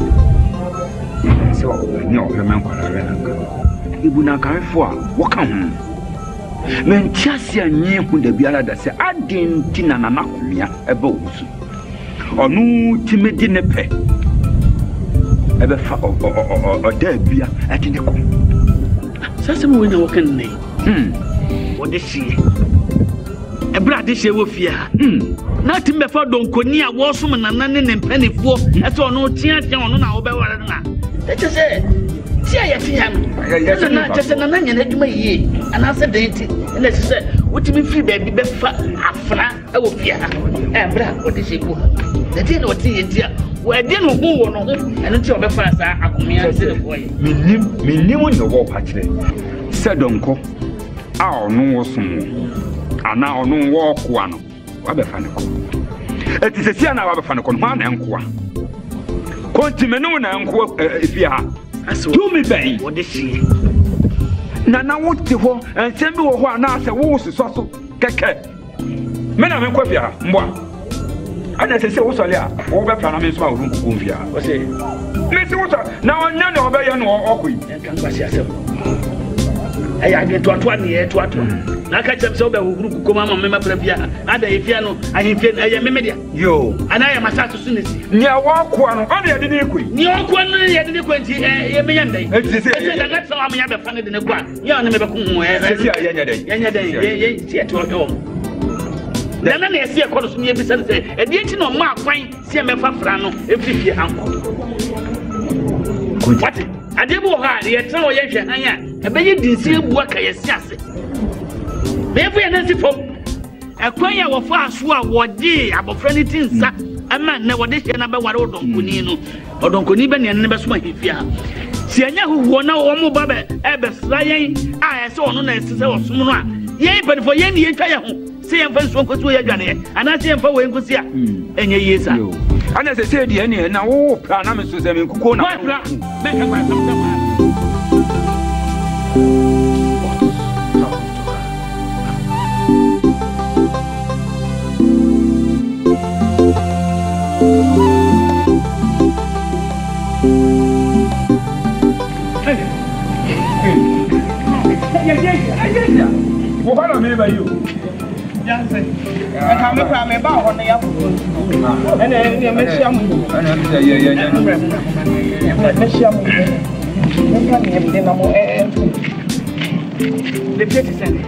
so, no, remember, Ibuna carry for what come? Men Chassia knew who the Biala that said, I didn't tin and anakumia a boat. Or no timid dinner pay. Ever or there be at the com. Sassom when you can name. Hm, what is she? A brother this year with fear. Hm. Nothing before don't conia was woman and none and penny for. That's all no tears down on our Bewarana. Let us say, see, I see him. Yes, not just an onion at my ye. And I said, and let's say, what do you mean, baby? Before Afra, I will fear. And brother, what is she? The tin or tea and tear. Where dinner who or no, and until the first I come here and say, boy, me knew in the war party. Said Uncle, our no some. And now no walk one. Wabefanico. It is a Siana Wabefanico, one uncle. Continue uncle if you are. Do me, bay. What is she? Nana, what to her and send me one answer. What's the sauce? Keke. Men of Equipia, moi. And as I say, also, over Panama's room, Cumbia. What's it? Miss Water, now I'm none of Bayan or Oqui. And can pass yourself. I get to one year to one. I catch them so that who come on, Mamma Previa, and if you know, I am media. Yo, and I am a Saturday. Near walk one, only I didn't quit. Near one, I didn't quit. A million days. That's how I'm ever funded in a one. You are never come where I see at home. Then I see a course near beside say, and yet no mark fine, see a Mefafrano, every year uncle. What? I did go hard, yet no Yansha, I bet you didn't see work I assassin. Baby, and that's it for a choir of fast what day about friendly things. A man never did number what old Donconino or Donconiban and never smoke if you are. See, I know who won now almost Babbe, Ebbers, Ryan, I saw no necessary or Sumra. Yea, but for any entire home, see him first one could be a gun, and I see him for when could see any years. And as I said, the end, now, oh, Pranamis was a Kukona. Make a What I mean by you? Johnson. I can't make a man about on the apple. And then you miss your move. Yeah, yeah, yeah. Miss your move. You can't have dinner more and the petty send.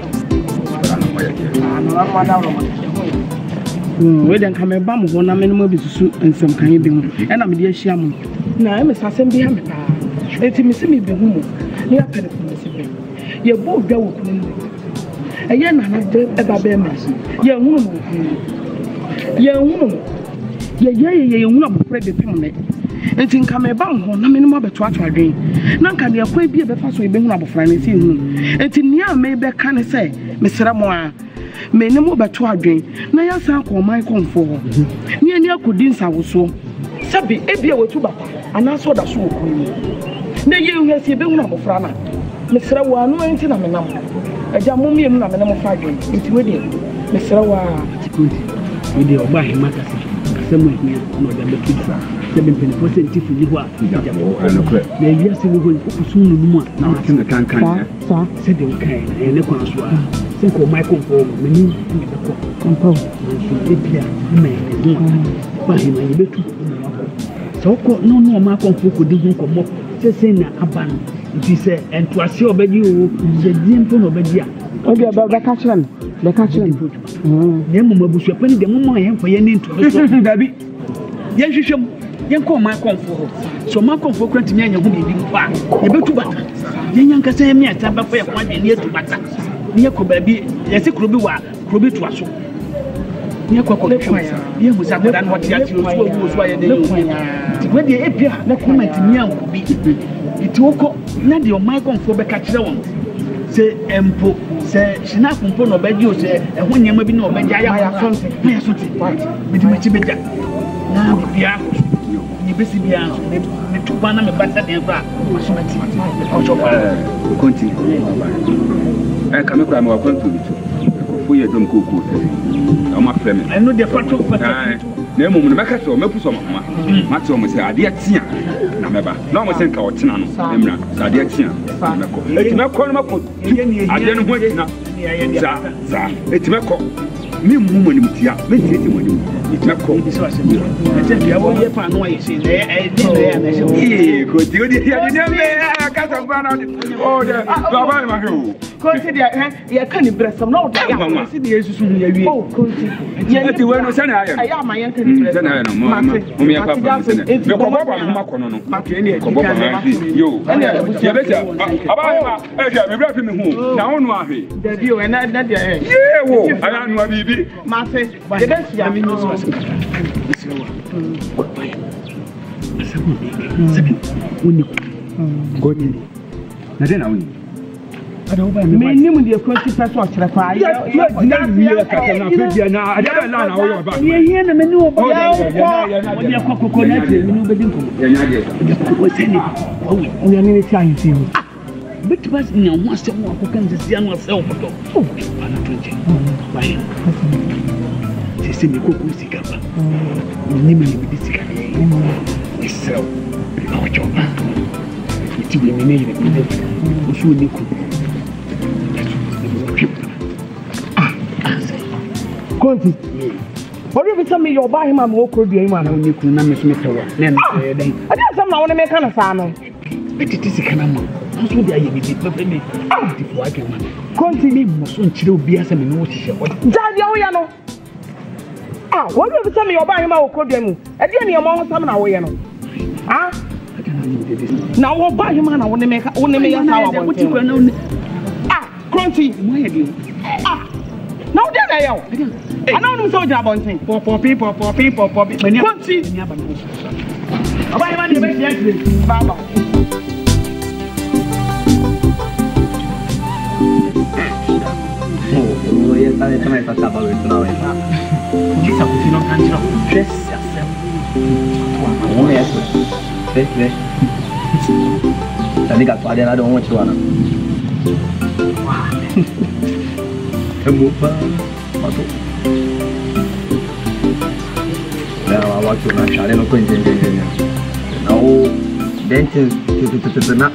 We don't come a bum when I'm in movies and some kind of thing. And I'm dear Shaman. Now I'm a assassin behind me. Let me see me be woman. Near Penny. You're both go. A young man ever bear mercy. Young woman. Young woman. Yea, yea, young woman, pray the permanent. And think come a bum when I'm in my between to dream. None can be a quay be a fast way being up of friends in him. And in near maybe can I say, Mister Ramoa. Me no mo beto adwen na ya san ko man konfo ho ni ani akudin sa wo so sabi ebia wetu bata ana so da so ko ni na ye hu asi be hu na bofra na mesra wa no enti na menam aja mo miem na menam fa adwen enti we de mesra wa we de oba he mata se asemu ehia no da be kisa seven percent fu yi ho a aja mo na yi asi wo ho kusun no mu a na wa tin kan kan sa se de kai na ne kwa so a Cinco Michael for many compound Libya, men, but him and you so no no Marco could do come up, saying Aban, if he said, and to assure obey you, the Jimpo Obedia. Okay, about the catchman, the catchman. Yamma was your penny, the moment for your name to baby. Yes, you should. Young call my comfort. So my comfort granted me and you will be far. You better to butter. Young can say me at Tampa for one year to butter. Near Kobaby, yes, it could be what Kobe to us. Near Cocoa, you was up than what you was why they when the appear, no comment in young could be. It woke not your Michael for the catcher one. Say, Empo, say, she not component of bed, you say, and when you may be no bed, I have something. I have something, right? With my chibeta. Now, you busy beyond the two banner better than that. Continue. I come up, I'm going to for your don't go good. I'm a friend. I know the photo of the moment back at home, some Matson say, I did see. Remember, no one sent out Tinan, I did see. Let me call my coat. I didn't wait now. Let me call me woman with ya. Let's see when you it's not called this was. I tell you, I won't get no way. See, I didn't know. Good, you did. I can't run oh, the Baba, my hero. Consider, you can't breast some no. I see the Jesus. Oh, consider. Yet you were no son. I am my uncle. Then I know, Mamma. If you go up on Macono, Macchini, you. You better. I'm rapping home. Now, no, the view and that. Yeah, I don't know, baby. Martha, the best Yami knows. Go in. I don't know. I don't know. Me, you will be a twenty percent watch. I don't know. I don't know. I don't know. You hear the menu of your coconut. You know, the dinkum. Oh, we are nearly trying to. But was no one someone who can see yourself. Oh, why? She said, "You go with the gaba. You name me with this guy. We sell. Our job. It's even in the we should need Ah, Conti. What if you tell me you're buying him? I'm walking the man when you couldn't miss me. I didn't some want to make an assignment. But it is a canama. I'm so there. You be me. Ah, before I can man. Continue, must soon chill be as a minute. Daddy, ah, what if you tell me you're buying him? I'll call them. I didn't hear more some now. Ah, now what buy him? I want to make. I want to make a hour. What you going on? Ah, Crunchy, why are you? Ah, now then I am. I don't know so job on thing. For for people, for people, for people. Crunchy. I buy him. The Baba. Oh, yes, I am a couple of now. This is a good enough dress yourself. Oh, yes, yes. I got I don't want you on. Wow. Now I want to match. I don't know. Now, dentist to not.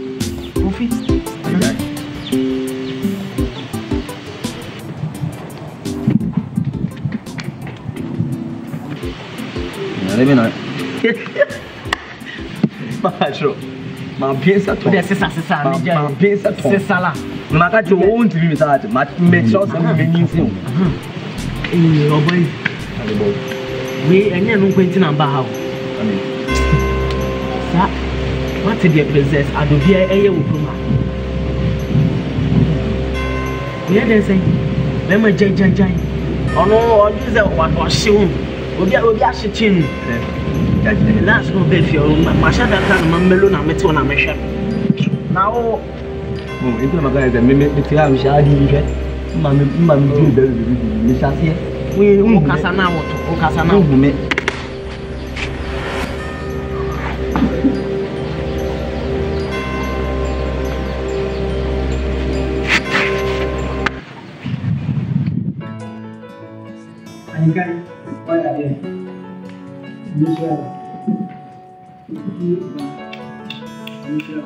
Hey, Maybe not. Macho. Ma pensa tu. Deve ser sassa, ma pensa tu. Sessala. Ma ka tu won't be missed. Ma make sure some meaning sim. Eh, oh boy. We anya no kwenti na ba ha. Amen. Sa what the princess adobia eye wo kuma. We dey say, "Let me jan jan jan." Ono o use what was shown. Obi obi a shitting. The last no be fear. Ma sha that kind man melo na meto na mehwe. Na o oh, into my guys me me me tia mi sha di hwe. Ma me ma me di be be me sha se. We o kasa na woto, o kasa na wo me. Angkai, why are you? Michelle. Michelle.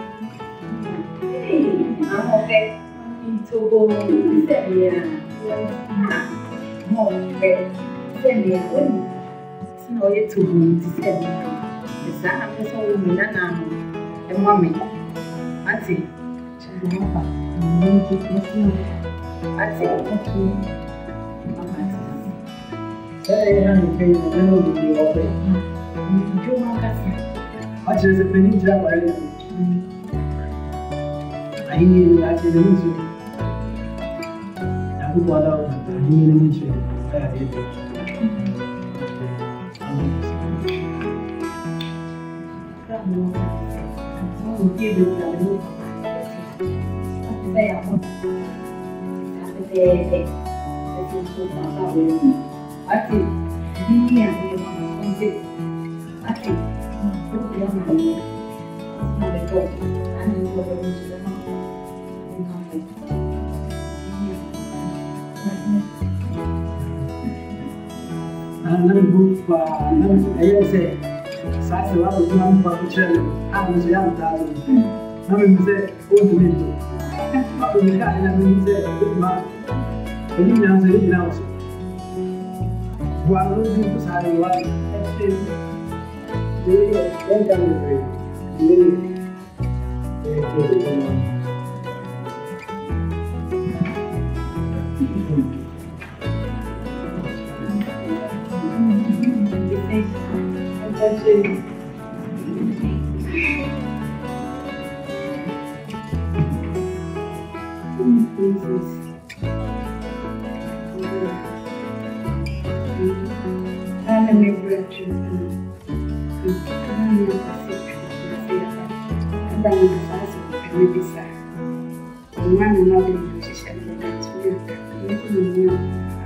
Hey, I'm okay. Itu go, saya. Mau okay, saya. Sino ye tu saya. Bisa apa sih mina na? Emu mi. Ati. Cuma apa? Mungkin mungkin. Ati. Saya yang mungkin mengenal di open. Cuma kasih. Aja sepenuhnya jawa ini. Ini aja dulu sih. Aku walau ini muncul saya itu. Kamu, kamu tidur dulu. Saya mau. Saya saya saya suka tahu. Ati, ini yang saya mahu untuk ati, untuk yang mana, mana tu, ane tu ada muncul mana, Anak buka, anak ayah saya, saya selalu nampak kecil, anak saya tahu, kami mesti untuk itu, aku mereka yang mesti cuma, ini yang saya bilang. Buat itu besar luar, jadi yang kami beri, ini itu Ana me braço, ana me pacifica, ana me faz me bisa. Mana nada me deixa de cantar, muito não.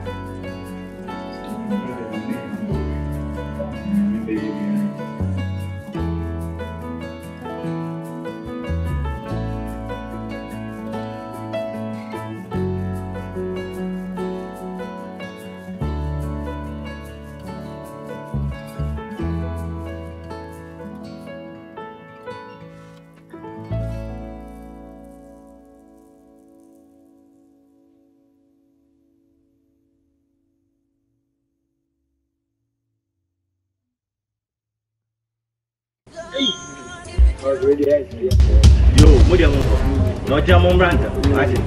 Yo, muda mo. No jam mo branda. Aje.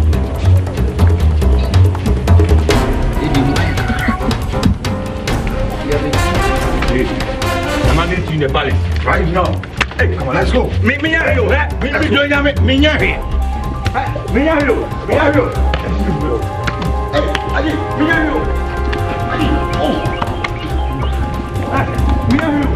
I'm going to the palace right now. Hey, come on, let's go. Me, me, here, eh? Me, me, join me, me, here. Me, here, me, here. Hey, Aji, me, here. Aji, oh. Me, here.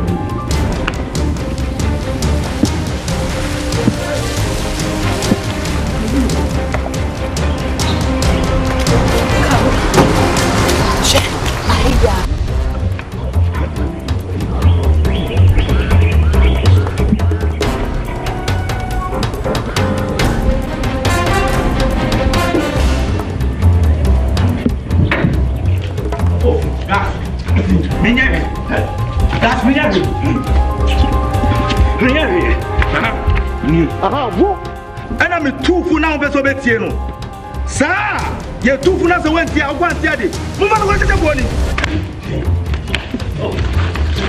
Aha, wo. Ana me tufu na obeso betie no. Sa, ye tufu na se wenti a kwanti ade. Mo ma no ko tete bo ni.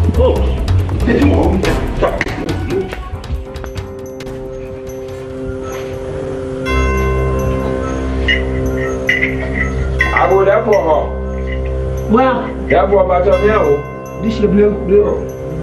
Oh, tete mo. Abo da for. Well, da for ba to me o. This is blue blue.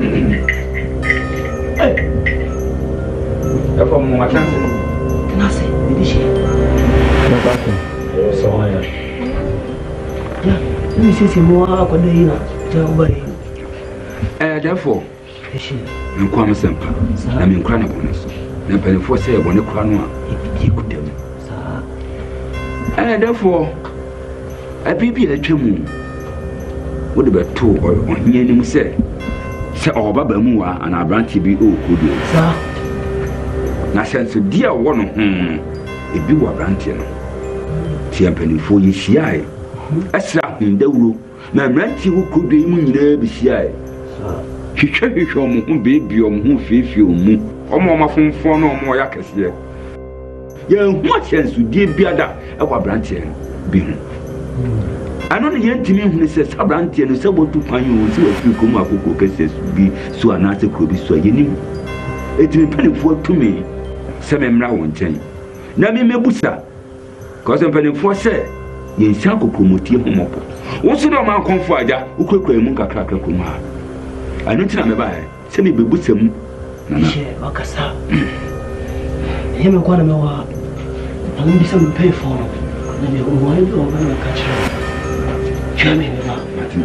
Hey. Da for mo ma chance. Nase, this is. No ba ko. So ya. Ya, ni sisi mo akwa dai na. Ja ubari. Eh, therefore. Nkwa msempa. Na me nkra na bono so. Na penefo say e bone kra no a e kudam. Sa. Eh, therefore. A bibi a twemu. Wo de beto ohia nim se se obaba mu wa ana branch bi o kodu. Sa. Na sense dia wo no hm. Ebi wa branch no. Ti penefo yi hia e. Asra ndawuro. Na branch wo kodu yi mu nyina bi hia e. Hwehwe hwehwe omo ho beebi omo ho fiefie omu omo omo fonfon na omo ya kese ye hu achensu die biada e kwa branche bi hu ano ne yentimi hu ne se sabranche no se botu kwan yo se wa fi komu akoko kese bi so anase ko bi so ye nim etimi panifo tumi se memra won chen na me mebusa ko se panifo se ye nsan kokomotie ho mopo wo so do ma konfo aja ukwekwa mu kakra kakra komu ha ano tina me bae se me bebusam nana she wakasa yeme kwa na me wa amu bisa me pay for na me ko mo ndo ma na kachi chame me ba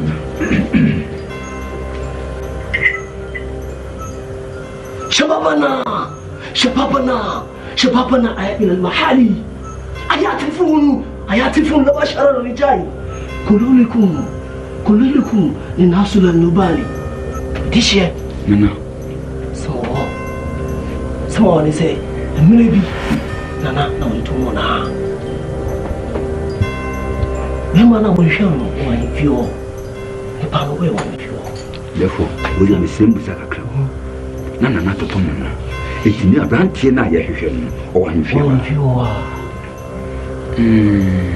shababana shababana shababana ayat al mahali ayatifun ayatifun la bashara rijai kululukum kululukum linasul nubali this year nana so so ni say maybe nana na won to na me mana won hwe no won fio e pa no we won fio therefore we dey sembu sakakra nana na to to nana etini abrantie na ya hwehwe no o won fio won fio wa mm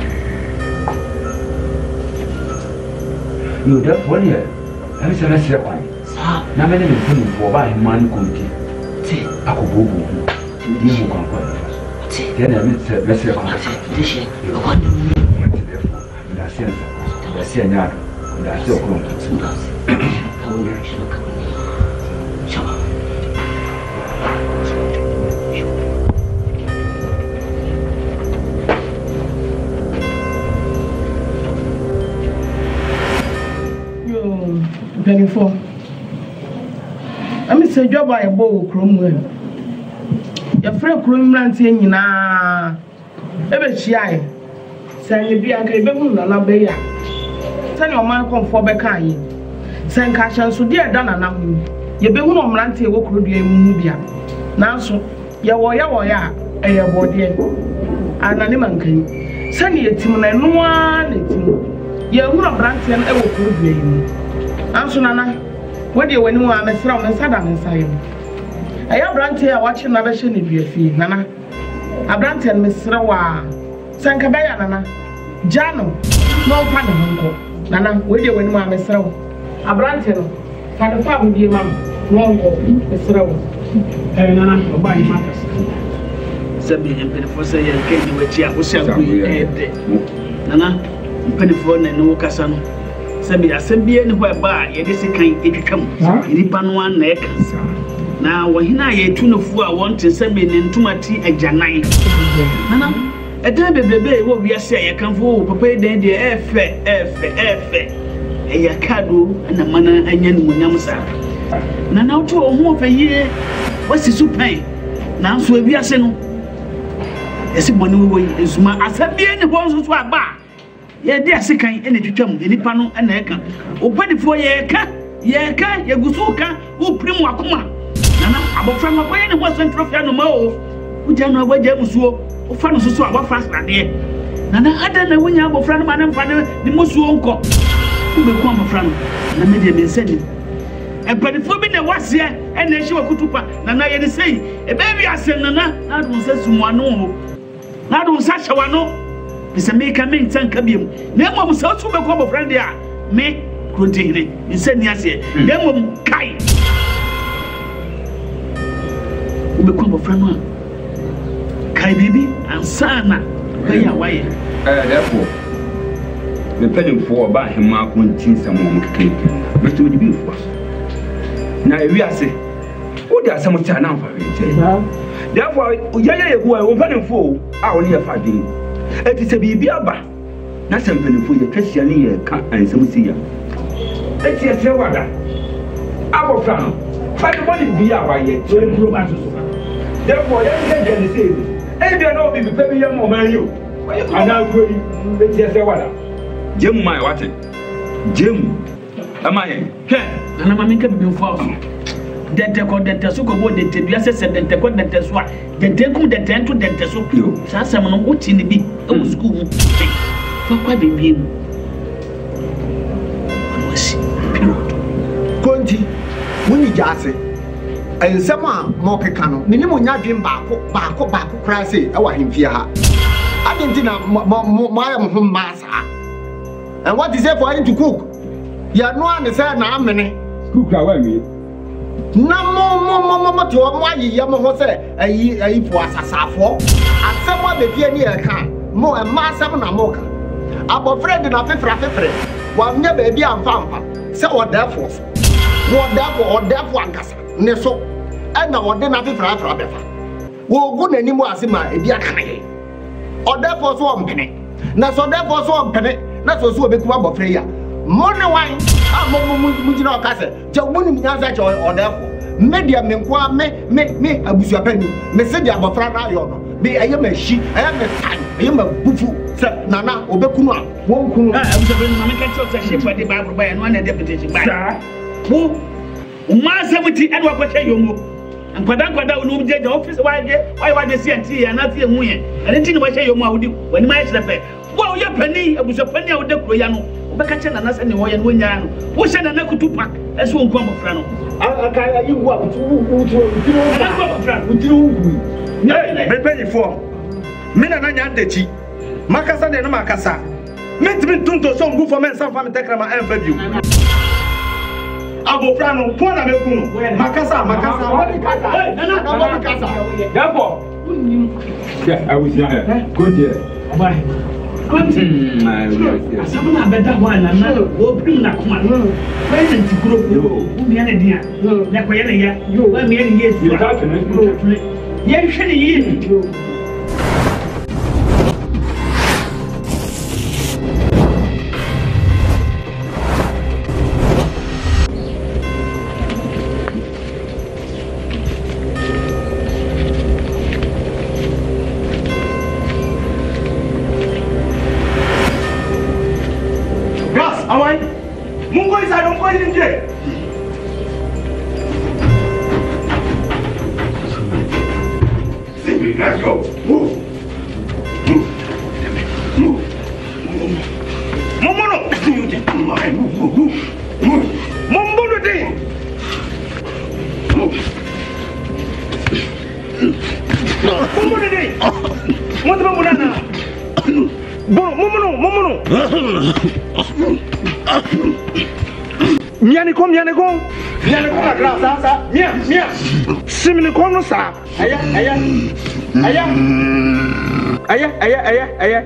you that one here I'm saying that's the point. Na me ne me funu bo ba man komiti. Ti akobobu. Di mu kan kwa. Ti. Ya na me se me se kwa. Ti shi. Ko kwa ni mu. Da sense. Da sense nya. Da se ko. Ka wo ya shi ka. Shaba. Penifo. Ami se job a ebo krom we. Ya frɛ krom mrantie nyina. Ebe chiae. Sanye bia nka ebe hu na na be ya. Sanye o man komfo be kan yi. Sen ka hyanso de da na na hu. Ye be hu no mrantie wo krodua mu hu bia. Nanso ye wo ya wo ya eye bode. Anane mankan. Sanye yetim na no a na tim. Ye hu no mrantie no e wo krodua yi mu. Anso nana wodi wani mu amesra o mensada mensayem aya brante a wachi na be hye ne biafi nana abrante no mesra wa sanka be ya nana jano no fa ne honko nana wodi wani mu amesra o abrante no fa de fa bu bi mam no honko mesra o eh nana oba yi makas sabi empelefo say yan keji wachi a wo shanku eh de nana empelefo na no kasa no sabi asabie ne ho eba ye de sekan etwetwam nipa no an na eka na wahina ye tunofu a wonte sabi ne ntomati agyanan nana eda bebrebe wo wiase ye kanfo wo papa den de efe efe efe eya kado na mana anya ne munyam sa nana oto ho fa yie wasi supan na nso wiase no esi bone wo ezuma asabie ne ho nso so aba ye de asekan ene twetwam nipa no na eka opadifo ye ka ye ka ye gusuka wo prim akoma nana abofra no koye ne ho sentrofia no ma o uja no agbaja musuo o fa no soso abofa srade nana ada na wonya abofra no ma ne mfa ne musuo nko wo be ko abofra no na me de mensani epadifo bi ne wase ene ehye wakutupa nana ye ne sei e be wi asem nana na do nsa sumuano na do nsa hyewano bisa me ka me ntanka biem na emo so tu be ko bo friend ya me Continue. You said yes, then we kai. We become a friend. Kai baby and Sana. Where are you? Therefore, the penny for about him, Mark, when teen some more cake. But to be for us. Now, we are saying, oh, there are some time now for it. Therefore, Yaya, who are opening for our near five days. It is a baby abba. Not something for your Christian year and some see ya. Let's see a water. Our friend, find the money be our yet, so improve us. Therefore, you get the same. And you know, be preparing your moment, you. And now, let's see a water. Jim, my water. Jim, am I? And I'm making you false. That they call that so go the Tibiasa said that they call that as what the Deku the Tentu that the so pure. Sassaman, what in the big school. For quite be him. Conti, when you just say, and someone more cano, minimum yagin bako, bako, bako, crazy, I want him fear her. I didn't know my home massa. And what is it for him to cook? You are no one is there now, many. Cook away. Na mo mo mo mo mo to mo ayi ya mo ho se ayi ayi fo asasafo asem wa be bia ni e kan mo e ma asem na mo ka abofre de na fefra fefre wa nya be bia amfa amfa se o therefore wo therefore o therefore ankasa ne so e na wo de na fefra fefra be fa wo gu na ni mo asema e bia kan ye o therefore so o mpene na so therefore so o mpene na so so obeku abofre ya money wine ah mo mo mo jina o kase je woni mi nyanza je o therefore media me kwa me me me abusua pani me se dia abofra na yo no be aye ma hyi aye me tan aye ma bufu se nana obekunu a won kunu ah abusua pani ma me ka cho se shefa de bible ba no na deputy ba wo uma seventy and wa kwache yomo nkwada nkwada no je je office wa je why wa je C N T ya na tie hu ye ene tin wa hye yomo a wodi wani ma hye fe wo ye pani abusua pani a wode kuro ya no obekache na na se ne wo ye no nya no wo hye na na kutu pak ese won kwa mofra no aka ayi wo abutu wo wo utiro na kwa mofra utiro wo me pay for me na na nya ndechi makasa de no makasa mentimi tunto so ngu for men san fa me tekrama enfa biu abofra no po na meku no makasa makasa wodi kasa na na wodi kasa therefore yeah I will say go there bye continue my yes asabuna beda one na na wo bring na kuma no when the group wo mi ane dia na ko yana ya wa mi ane yes you talk to me ya hwe ne yi Let's go. Move. Move. Move. Momono. Move. Move. Move. Momono day. Move. Momono day. What about Mulana? Bono, Momono, Momono. Miani kom, miani kom. Miani kom na grasa, sa. Mia, mia. Simini kom no sa. Aya, aya. Aya. Aya, aya, aya, aya.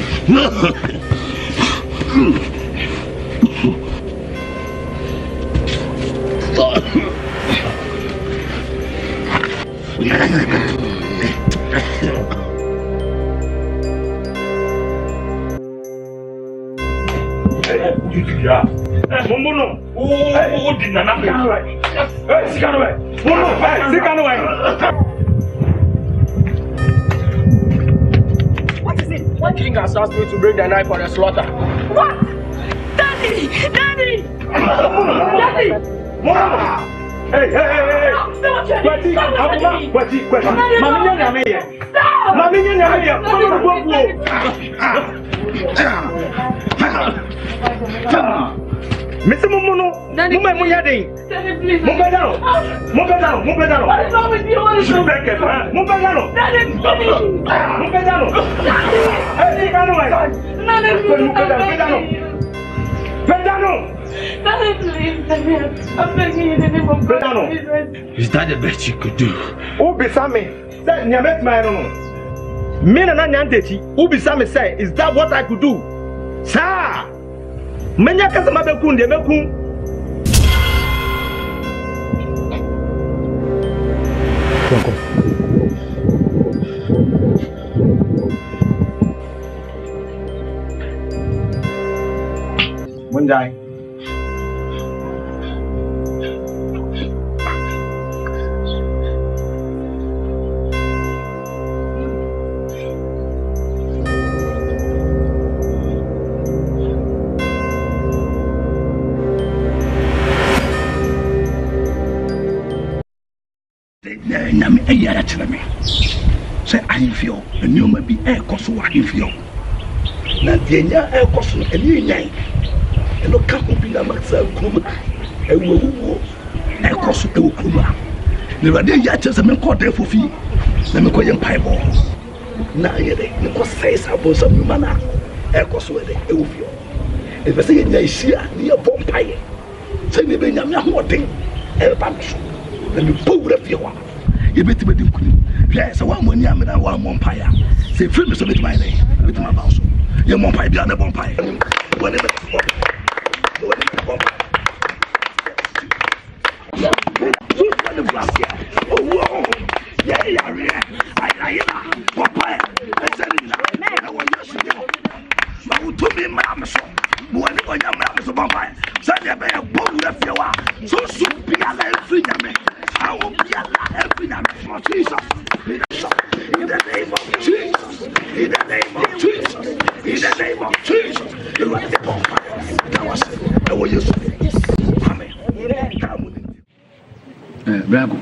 Yeah. Momono. Oh, oh, dinna na. Hey, Sikanwe. Momono, hey, Sikanwe. What is it? What king has asked me to bring the knife for the slaughter? What? Daddy! Daddy! Daddy! Momono! Hey, hey, hey, hey! Kwati, Abuma, Kwati, Kwati. Mami nyanya meye. Mami nyanya meye. Momono go go. Mister Momono, Mumba Muyading. Mumba down. Mumba down. Mumba down. What is wrong with you? What is wrong with you? Mumba down. Mumba down. Hey, Pedano. Pedano. Daddy, please, Daddy, I'm begging you in the name of God. Is that the best you could do? Who be Sammy? Say, Nyamet Marono. Me na Nyantechi. Who be Sammy say, is that what I could do? Sir! Menya kasama bekun de bekun. Mundai. Nyame ayara kyerɛ me sɛ ahemfio nneɛma bi ɛrekɔ so wɔ ahemfio na deɛ nya ɛrekɔ so no ɛne nyan ɛno ka ho bi na maksa kuruma ɛwɔ wuwo ɛrekɔ so ɛwɔ kuruma na awurade ayi akyerɛ sɛ menkɔ ɔdɛɛfo fie na menkɔyɛ mpaebɔ na ayɛ dɛ menkɔ sɛe sɛ abɔnsam nnwuma no a ɛrekɔ so ɛdɛ ɛwɔ fie ɛfɛ sɛ yɛnya ahyia ne yɛbɔ mpaeɛ sɛ ne bɛnya me ahoɔden ɛreba no so na mebɔ wura fie hɔ a yebeti bedi nkuni hwɛ sɛ wa moni amena wa mo mpaia sɛ firi me so beti mai dai beti ma ba so ye mo mpaia bia na bo mpaia wone be wone be bo ya so wone blasia owo ya ya re ai ai na papa e se ni na na wo yesu de ma uto mi ma me so mo wone onya ma me so bo mpaia sɛ de be bo wura fie wa so so bia la firi nyame I will be alive every night for Jesus. In the name of Jesus. In the name of Jesus. In the name of Jesus. You want the bomb. That was it. I will use it. Amen. Eh, Brago.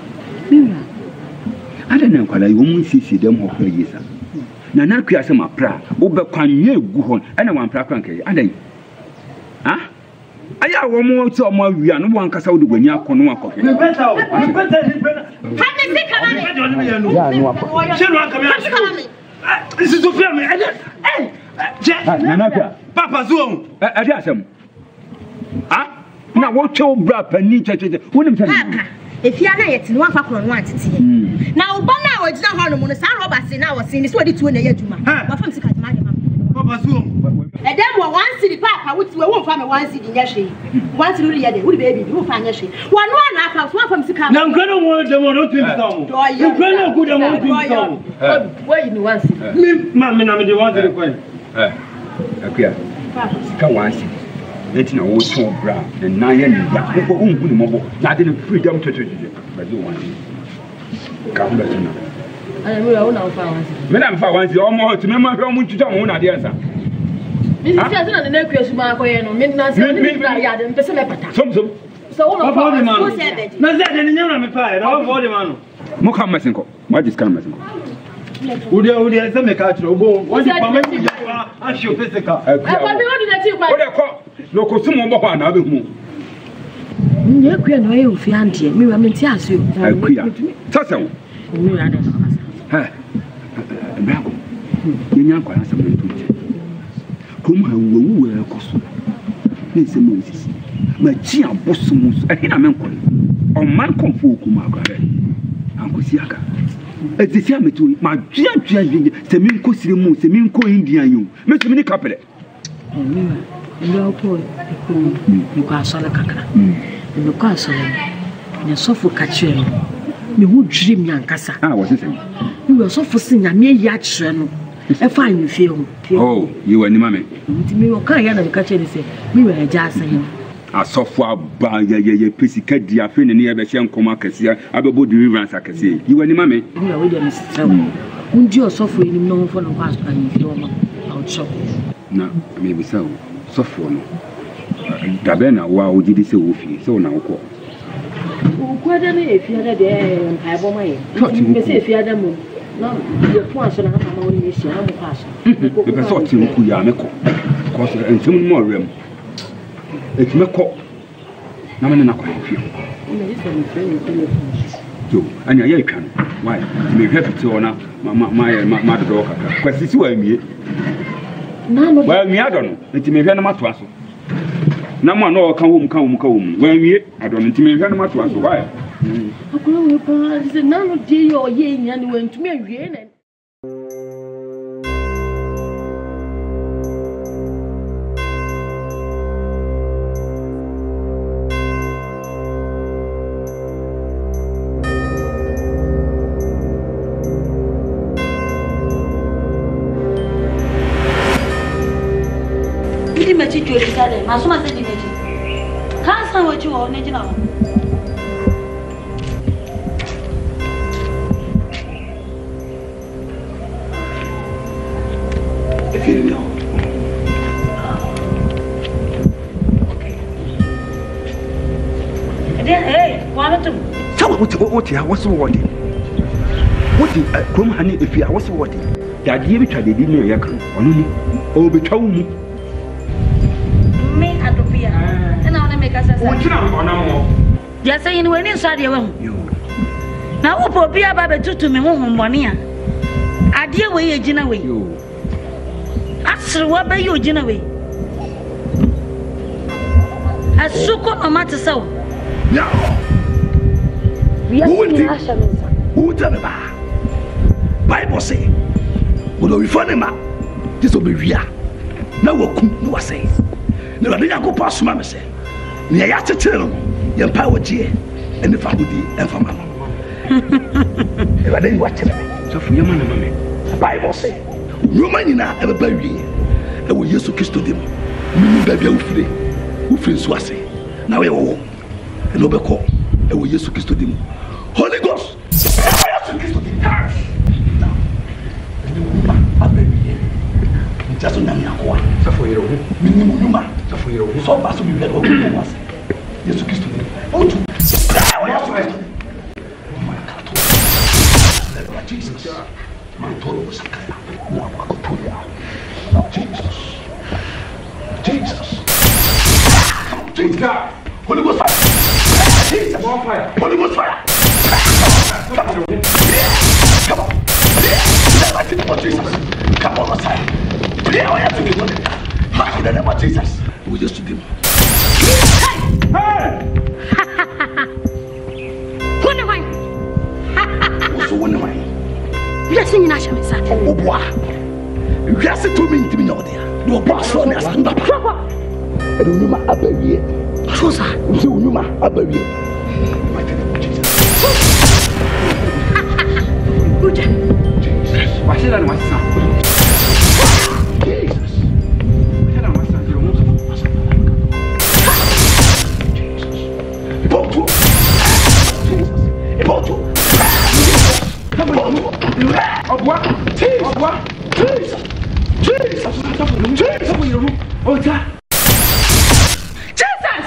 I don't know what I want to see them of her years. Na na kuya se ma pra, wo be kwanye egu ho, e na wan pra kran kai. Adai. Ah? Aya wo mo ti o mo awia no wan kasa wo de gwani akono akɔhwe. Me beta o, me beta ni beta. Ha me se kala me. Ya no akɔ. Se no aka me aso. Isi Sofia me. Eh. Je. Na na kwa. Papa zo. Eh eh asem. Ah? Na wo twe bra pani checheche. Wonim tani. Papa. Efia na yeti no afa kro no antete. Na wo ba na wo gina ho no mo no sa roba se na wo se ni so di tuo na ye adwuma. Wa fam sika dwuma dwuma. Papa zo. Edem wo one city papa wuti we won fa me one city nya hwe. One city ri ye de, wo baby, wo fa nya hwe. Wo no na afa so afam sika. Na nkano mo de mo no twin town. Nkano ku de mo twin town. Why you one city? Me ma me na me de one city kwen. Eh. Akua. Sika one city. Let na wo to bra na na ye ni ya. Wo ungu ni mobo. Na de freedom to to to. Ba do one. Ka ho ba tuna. Ana me wo na wo fa one city. Me na me fa one city. O mo to me ma hwe mo ntuta mo na de ansa. This is not the next question. My boy, no, midnight. I'm person me pata. Some some. So all of us. Na zede ni nyama me pa. Na wo de man. Mo kan mesinko. Mo dis kan mesinko. Udi udi se me ka tro bo. Wo di pa me ku ja a show physical. E pa me odi na ti kwa. Wo de ko. No ko sumo mo ho na be hu. Nye akua na ye ofi ante. Me wa me ti aso. Akua. Tasewo. Me wa de so kasa. Ha. Brako. Yenya kwa na se me ntuche. Kuma wu wu ekoso ne se mo sisi ma ji abosom so e na me nkɔ o man konfo kuma akare ankosi aka etisi ametu ma dua dua dua se mi nkɔ sire mu se mi nkɔ india yo me tumi ni kapele ndo ko ko ni kwa sala kakra ni kwa sala ni sofo kachwe no me hu dwiri mi ankasa ah wo sese ni wo sofo sinya me ya kyerɛ no e fa you feel oh you were ni mame me wo kan ya na me kache ni se me we ja asan asofo aba ye ye ye pesika dia fe ne ye be hye nkoma kase abebo deliverance akase you were ni mame me we dey mister undi osofo ni no fo no kwa asan you feel no out shop na me bi sawo sofo no dabe na wa ojidi se wo fi se wo na wo ko wo kwa da na efi da de mpa ebo maye me se efi da mo no ye fun aso na mama woni me hia na mo kwa aso e be so ti nku ya me ko ko so ensem mo rem e ti me ko na me na kwa fi yo anya ye twa no why me hwe fiti ona ma ma ma ma do kaka kwasisi wa mie na no wa mie ado no e ti me hwe na mato aso na mo na o ka wo mu ka wo mu ka wo mu wan wie adon ntimi hwe no mato aso why akolo we pa se na no die yo ye nya ni wan tumi awie na Mechi jodi sale masuma se di mechi kansa wachi wo ne jina wo if you know okay then hey wala tum sawa what what ya what's what what krom hani if ya what's what ya die bi twa de di ne ya kan ono ni o be twa mu Yes, I know any side you want. Now, what will be about the two to me home money? I dear way, Gina way. Ask what by you, Gina way. As so called no matter so. No. Who will who tell me? Bible say, will we find him? This will be real. Now, what no say? No, I didn't go past my say. Near Yatachel, your power G, and the family and for my mama. If I didn't watch it, so for your man, the Bible say, woman in our ever bury, and we used to kiss to them. Meaning, baby, who free, who free Swasi. Now we're home, and overcall, and we used to kiss to them. Holy Ghost, I have to kiss to them. Now, I baby, just on Namiako, so for your minimum, so for your so fast to be very okay. Jesus Christ. Oh, Jesus. Jesus. Jesus. Jesus. Holy Ghost fire. Jesus. More fire. Holy Ghost fire. Come on. Come on. Jesus. Come on, Messiah. Pray away to me. In the name of Jesus. We just to him. Hey! Who am I? Who am I? Yes, in Nasham. Oh, boy. Yes, it to me to be no there. No boss on us. And I don't know my upper year. Rosa, you know my upper year. Jesus. Why should I know my son? Jesus. Why should I know my son? Of what? Jesus! Of what? Jesus! Jesus! Jesus! Oh, God! Jesus!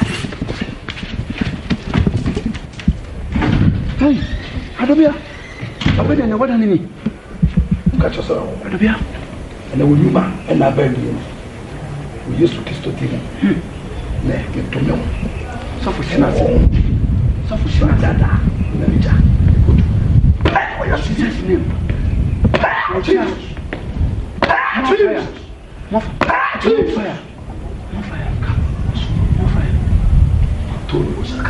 Hey, Adobia! Adobia, what are you? Catch yourself, Adobia. And then we knew man, and I buried you. We used to kiss to him. Ne, get to know. So for Shana, so for Shana, Dada, Namija. Oh, your sister's name. Oh, Jesus. Jesus. More fire. Jesus. Fire. More fire. More fire. Tony was a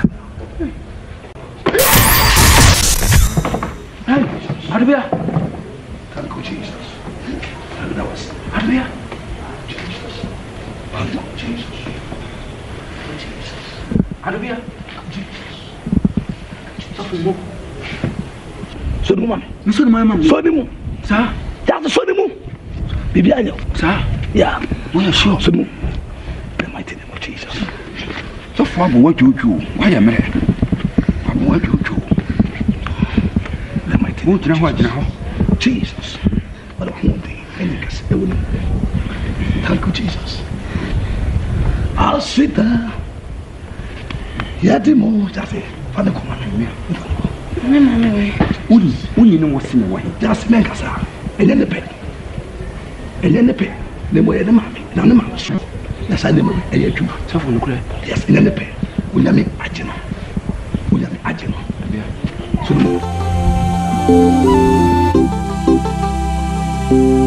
hey, Adobia. Thank you, Jesus. That was Adobia. Jesus. Thank you, Jesus. Jesus. Adobia. Jesus. Jesus. So the man, so the man, so the moon, sir. That's so the moon. Bibiano, sir. Yeah, we are sure. So the mighty name of Jesus. So far, what you do? Why am I? What you do? The mighty name of Jesus. What a whole day. Thank you, Jesus. I'll sit there. Yadimo, that's it. Father, come on, me. Uni, uni no was in a way. Just make us out. And then the pen. And then the pen. The way the mammy. Now the mammy. That's how they move. And yet you. Yes, and then the pen. We are me agino. We are me agino. So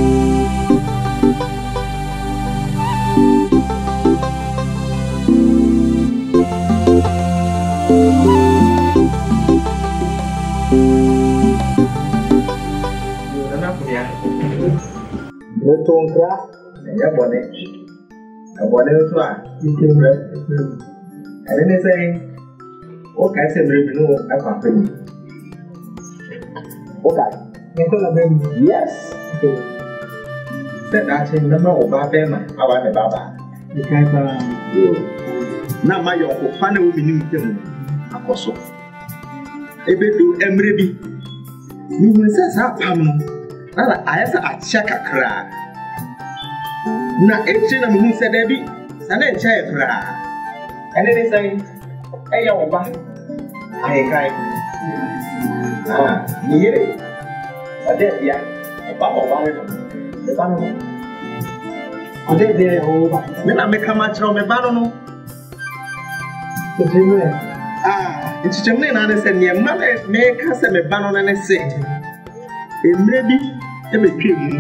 the Tonka, ya boleh. Boleh tu ah. Itu Ada ni saya. Oh, kasi berbinu apa apa ni? Okay. Itu lah ben. Yes. Saya dah cakap nama ubah pema, awak ni bapa. Ikai pa. Na mayo ko fana wo minim tem akoso. Ebedu emrebi. Ni hu se sa pam no. Na ayasa achia kakra. Na eche na mu se da bi. Sa na eche e kra. Ene ni sai eya wo ba. Ai kai. Ah, ni yere. Ade dia. Ba ba ba no. Ba no. Ade dia wo ba. Me na me kama chro me ba no no. Kejimwe. Ah, it's chimney na na se ne ma me ka se me ba no na ne se. Emre bi e me twa mu.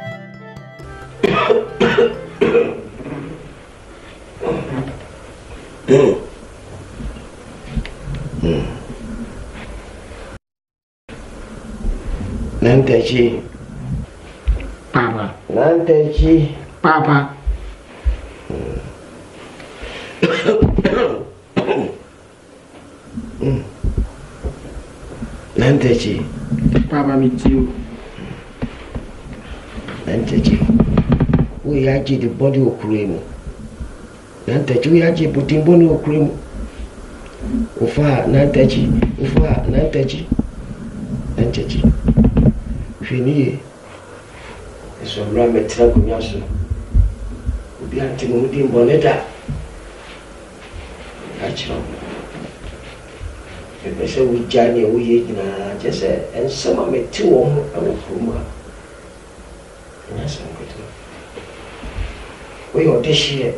Nantechi. Papa. Nantechi. Papa. Nantechi. Papa meet you. Nantechi. We are the body of cream. Nantechi, we are the body of cream. Ufa, Nantechi. Ufa, Nantechi. Nantechi. Fini. So I'm a travel yasu. We are Timothy Bonetta. Natural. If I say we Johnny, we just say, and some of me two on our Puma. Yes, I'm good. We are this year.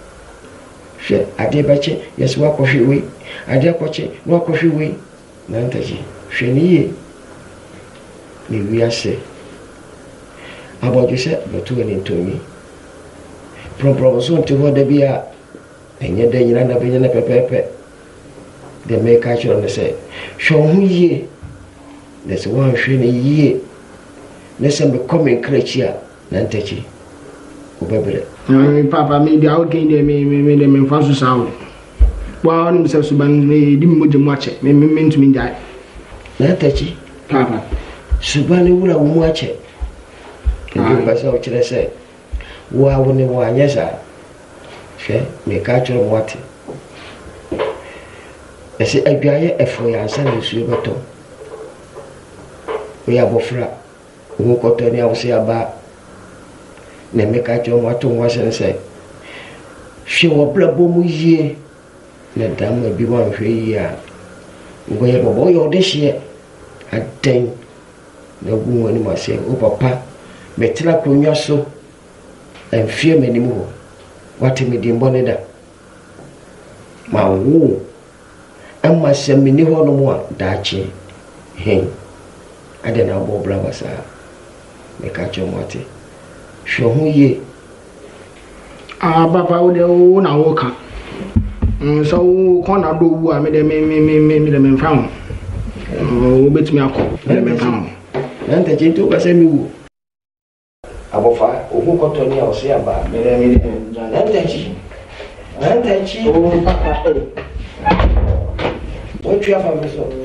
I did batch, yes, walk coffee way. I did watch it, walk coffee way. Nantaji, Fini. We are say about you said, but two and into me. From Promoson to what they be at, and yet they land up in a pepe. They make catch on the say, show me ye. There's one shiny ye. Let's be coming creature, Nantachi. Papa, maybe I'll gain them, maybe them in Francis sound. Well, himself, Suban, they didn't move them watch it, may mean to me die. Nantachi, Papa. Subani will watch it. And myself, I say, wow, when you want, yes, I say, make catch on what. I say, I be a for your son is your bottom. We have a frat. Who got any I will say about. Ne make catch on what to wash and say. She will blow boom ye. Let them be one for a year. We have a boy or this year. I think. The woman must say, oh, papa, better clean your soul and fear me anymore. What me the bonnet? My woo, and my send me no more, Dachi. Hey, I don't know about brothers. Make catch your marty. Show who ye. Ah, papa, would the own a walker. So, corner do I made a me, me, me, me, me, me, found. Oh, bet me a call. Let me found. Nantachi to say me. Abofa, who got to me, I'll say about me. Nantachi. Nantachi. Oh, papa. What you have for me, so?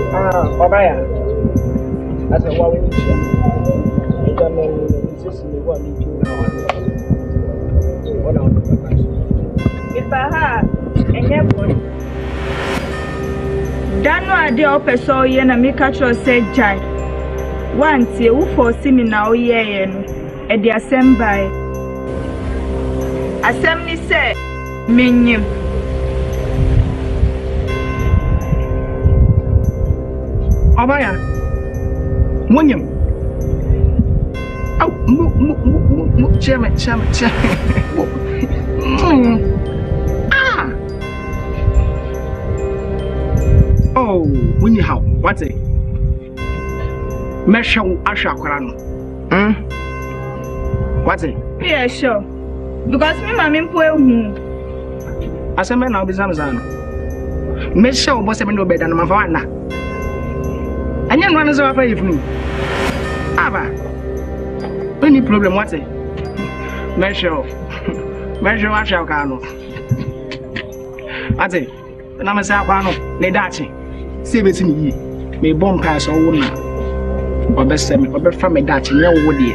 Ah, Obaya. As a woman, you don't know, insist me what you do now. What on the if I had any boy. Dano ade opeso ye na meka tro say jai. Once you force me now ye no. E di asem bai. Asem ni say menyim. Obaya. Munyim. Au mu mu mu mu chama chama chama. Ah. Oh, when you how? What's it? Mesha Asha Korano. Hmm? What's it? Yeah, sure. Because me mama mpo ehu. Aseme na obisa mzano. Mesha obose me no beda na mafa wana. Anya no anzo afa ifunu. Aba. Any problem what's it? Mesha. Mesha Asha Korano. What's it? Na me say akwa no le dachi. Se beti ni yi. Me bomb pass o wo na. Obese me obefa me dachi nya wo de.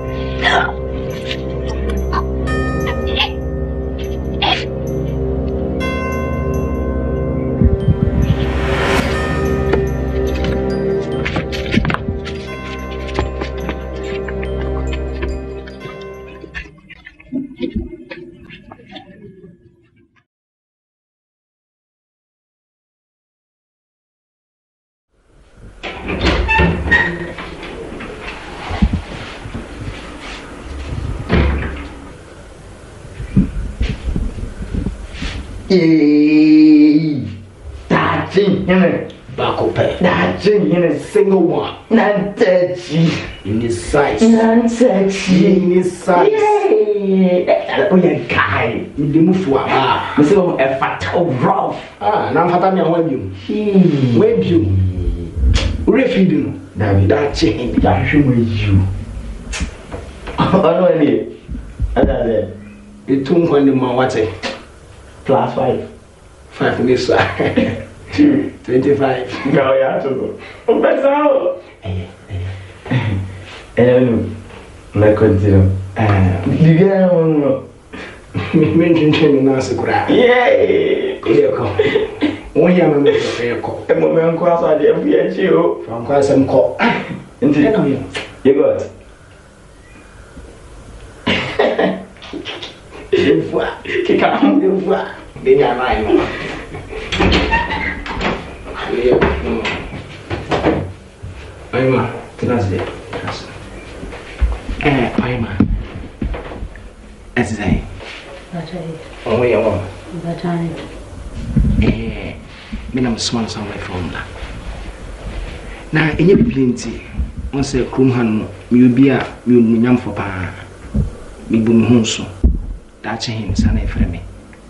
Yay! That's in here. Back up. That's in here. Single one. None touchy. In this size. None touchy. In this size. Yay! Oh, yeah, guy. You didn't move for a bar. You see, I'm a fat rough. Ah, now I'm fat. I'm a you. Web you. Refeeding. That's in. That's you. Oh, no, any. Another. The two when the man what's it? Plus five. Five minutes. Two. Twenty-five. No, yeah, to go. Oh, that's all. Eh, eh. Eh, let's continue. Ah, you get on. Me mention now, Sakura. Yay! Here come. One year, I'm going to call. A moment, cross out the F B H U. From cross and call. Into you. You got. Une fois, quelqu'un deux fois, déjà mal. Aima, translate. Eh, Aima. Esse aí. Batai. Oh, yeah, oh. Batai. Eh, me na small sound like from la. Na enye plenty. On say krum han mi obi a mi onunyam for pa. Mi bu mi ho so. That's him, son of me.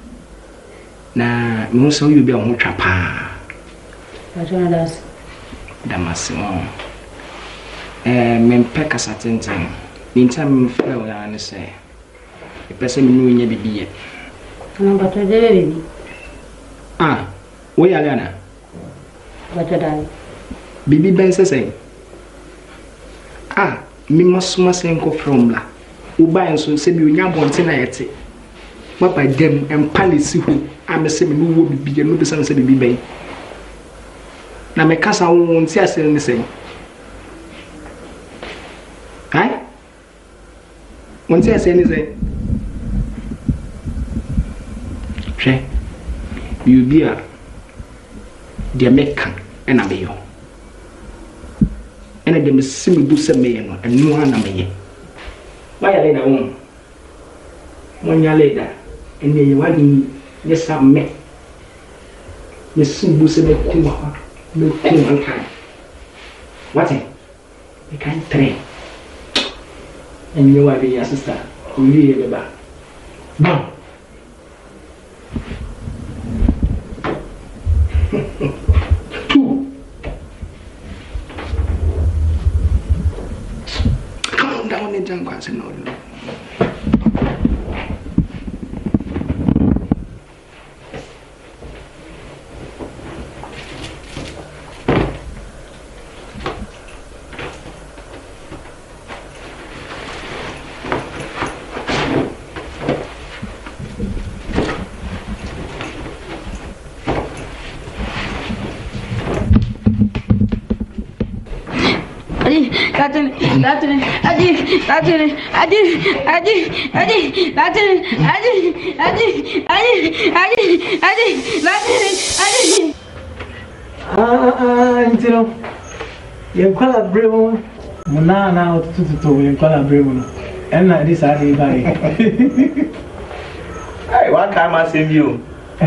Now, you also you be on trapa. What one does? Damasimo. Eh, men peck a certain time. In time, fell and say, a person knew in your baby. No, but baby. Ah, where are Lana? What a die. Bibi Ben say, ah, me must must go from la. Uba and so said you yam one tonight. But by them and policy who I'm a semi who would be a no person said be bay. Now, my cousin won't see us anything. Eh? Won't see us anything. She, you be a dear Mekan and a mayo. And I dem semi busa mayo and no one a mayo. Why are they na one? One year later, and then you want yes, I met. Yes, soon busa me kuma, me kuma can. What it? You can't train. And you are your sister, you really back. Bam. Two. Calm down in jungle, I said no. Adi, Latin, Latin, Adi, Latin, Adi, Adi, Adi, Latin, Adi, Adi, Adi, Adi, Adi, Latin, Adi. Ah, ah, entendeu? Eu qual a bremo? Mona na tudo tudo, eu qual a bremo? É na disse aí vai. Ai, wa ka ma sem you.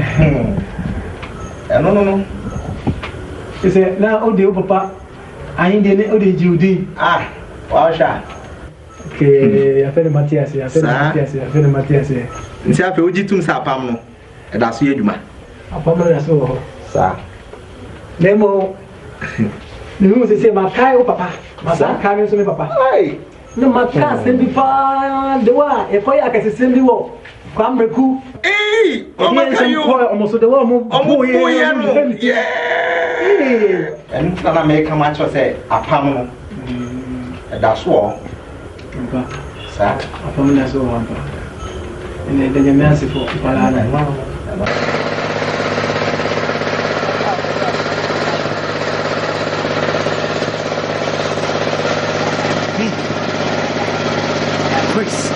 Eh no no no. Ese na o de o papa. Ainda ne o de Judy. Ah, wa sha. Que a fere Matias, a fere Matias, a fere Matias. Nti afa o jitum sa pam no. E da so yeduma. Apam na so. Sa. Nemo. Nemo se se makai o papa. Masa kai so me papa. Ai. No makai se bi pa de wa e ko ya ka se se bi wo. Kwa mreku. Eh, o makai yo. O so de wa mo. O mo bo ye no. Yeah. En na me ka ma cho se apam no. E da so. Papa. Sa. Apam na so wa pa. Ene de me asifo para na. Chris.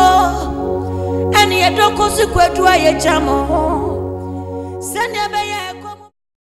Any a doko si kwetu aye chamo. Send ya be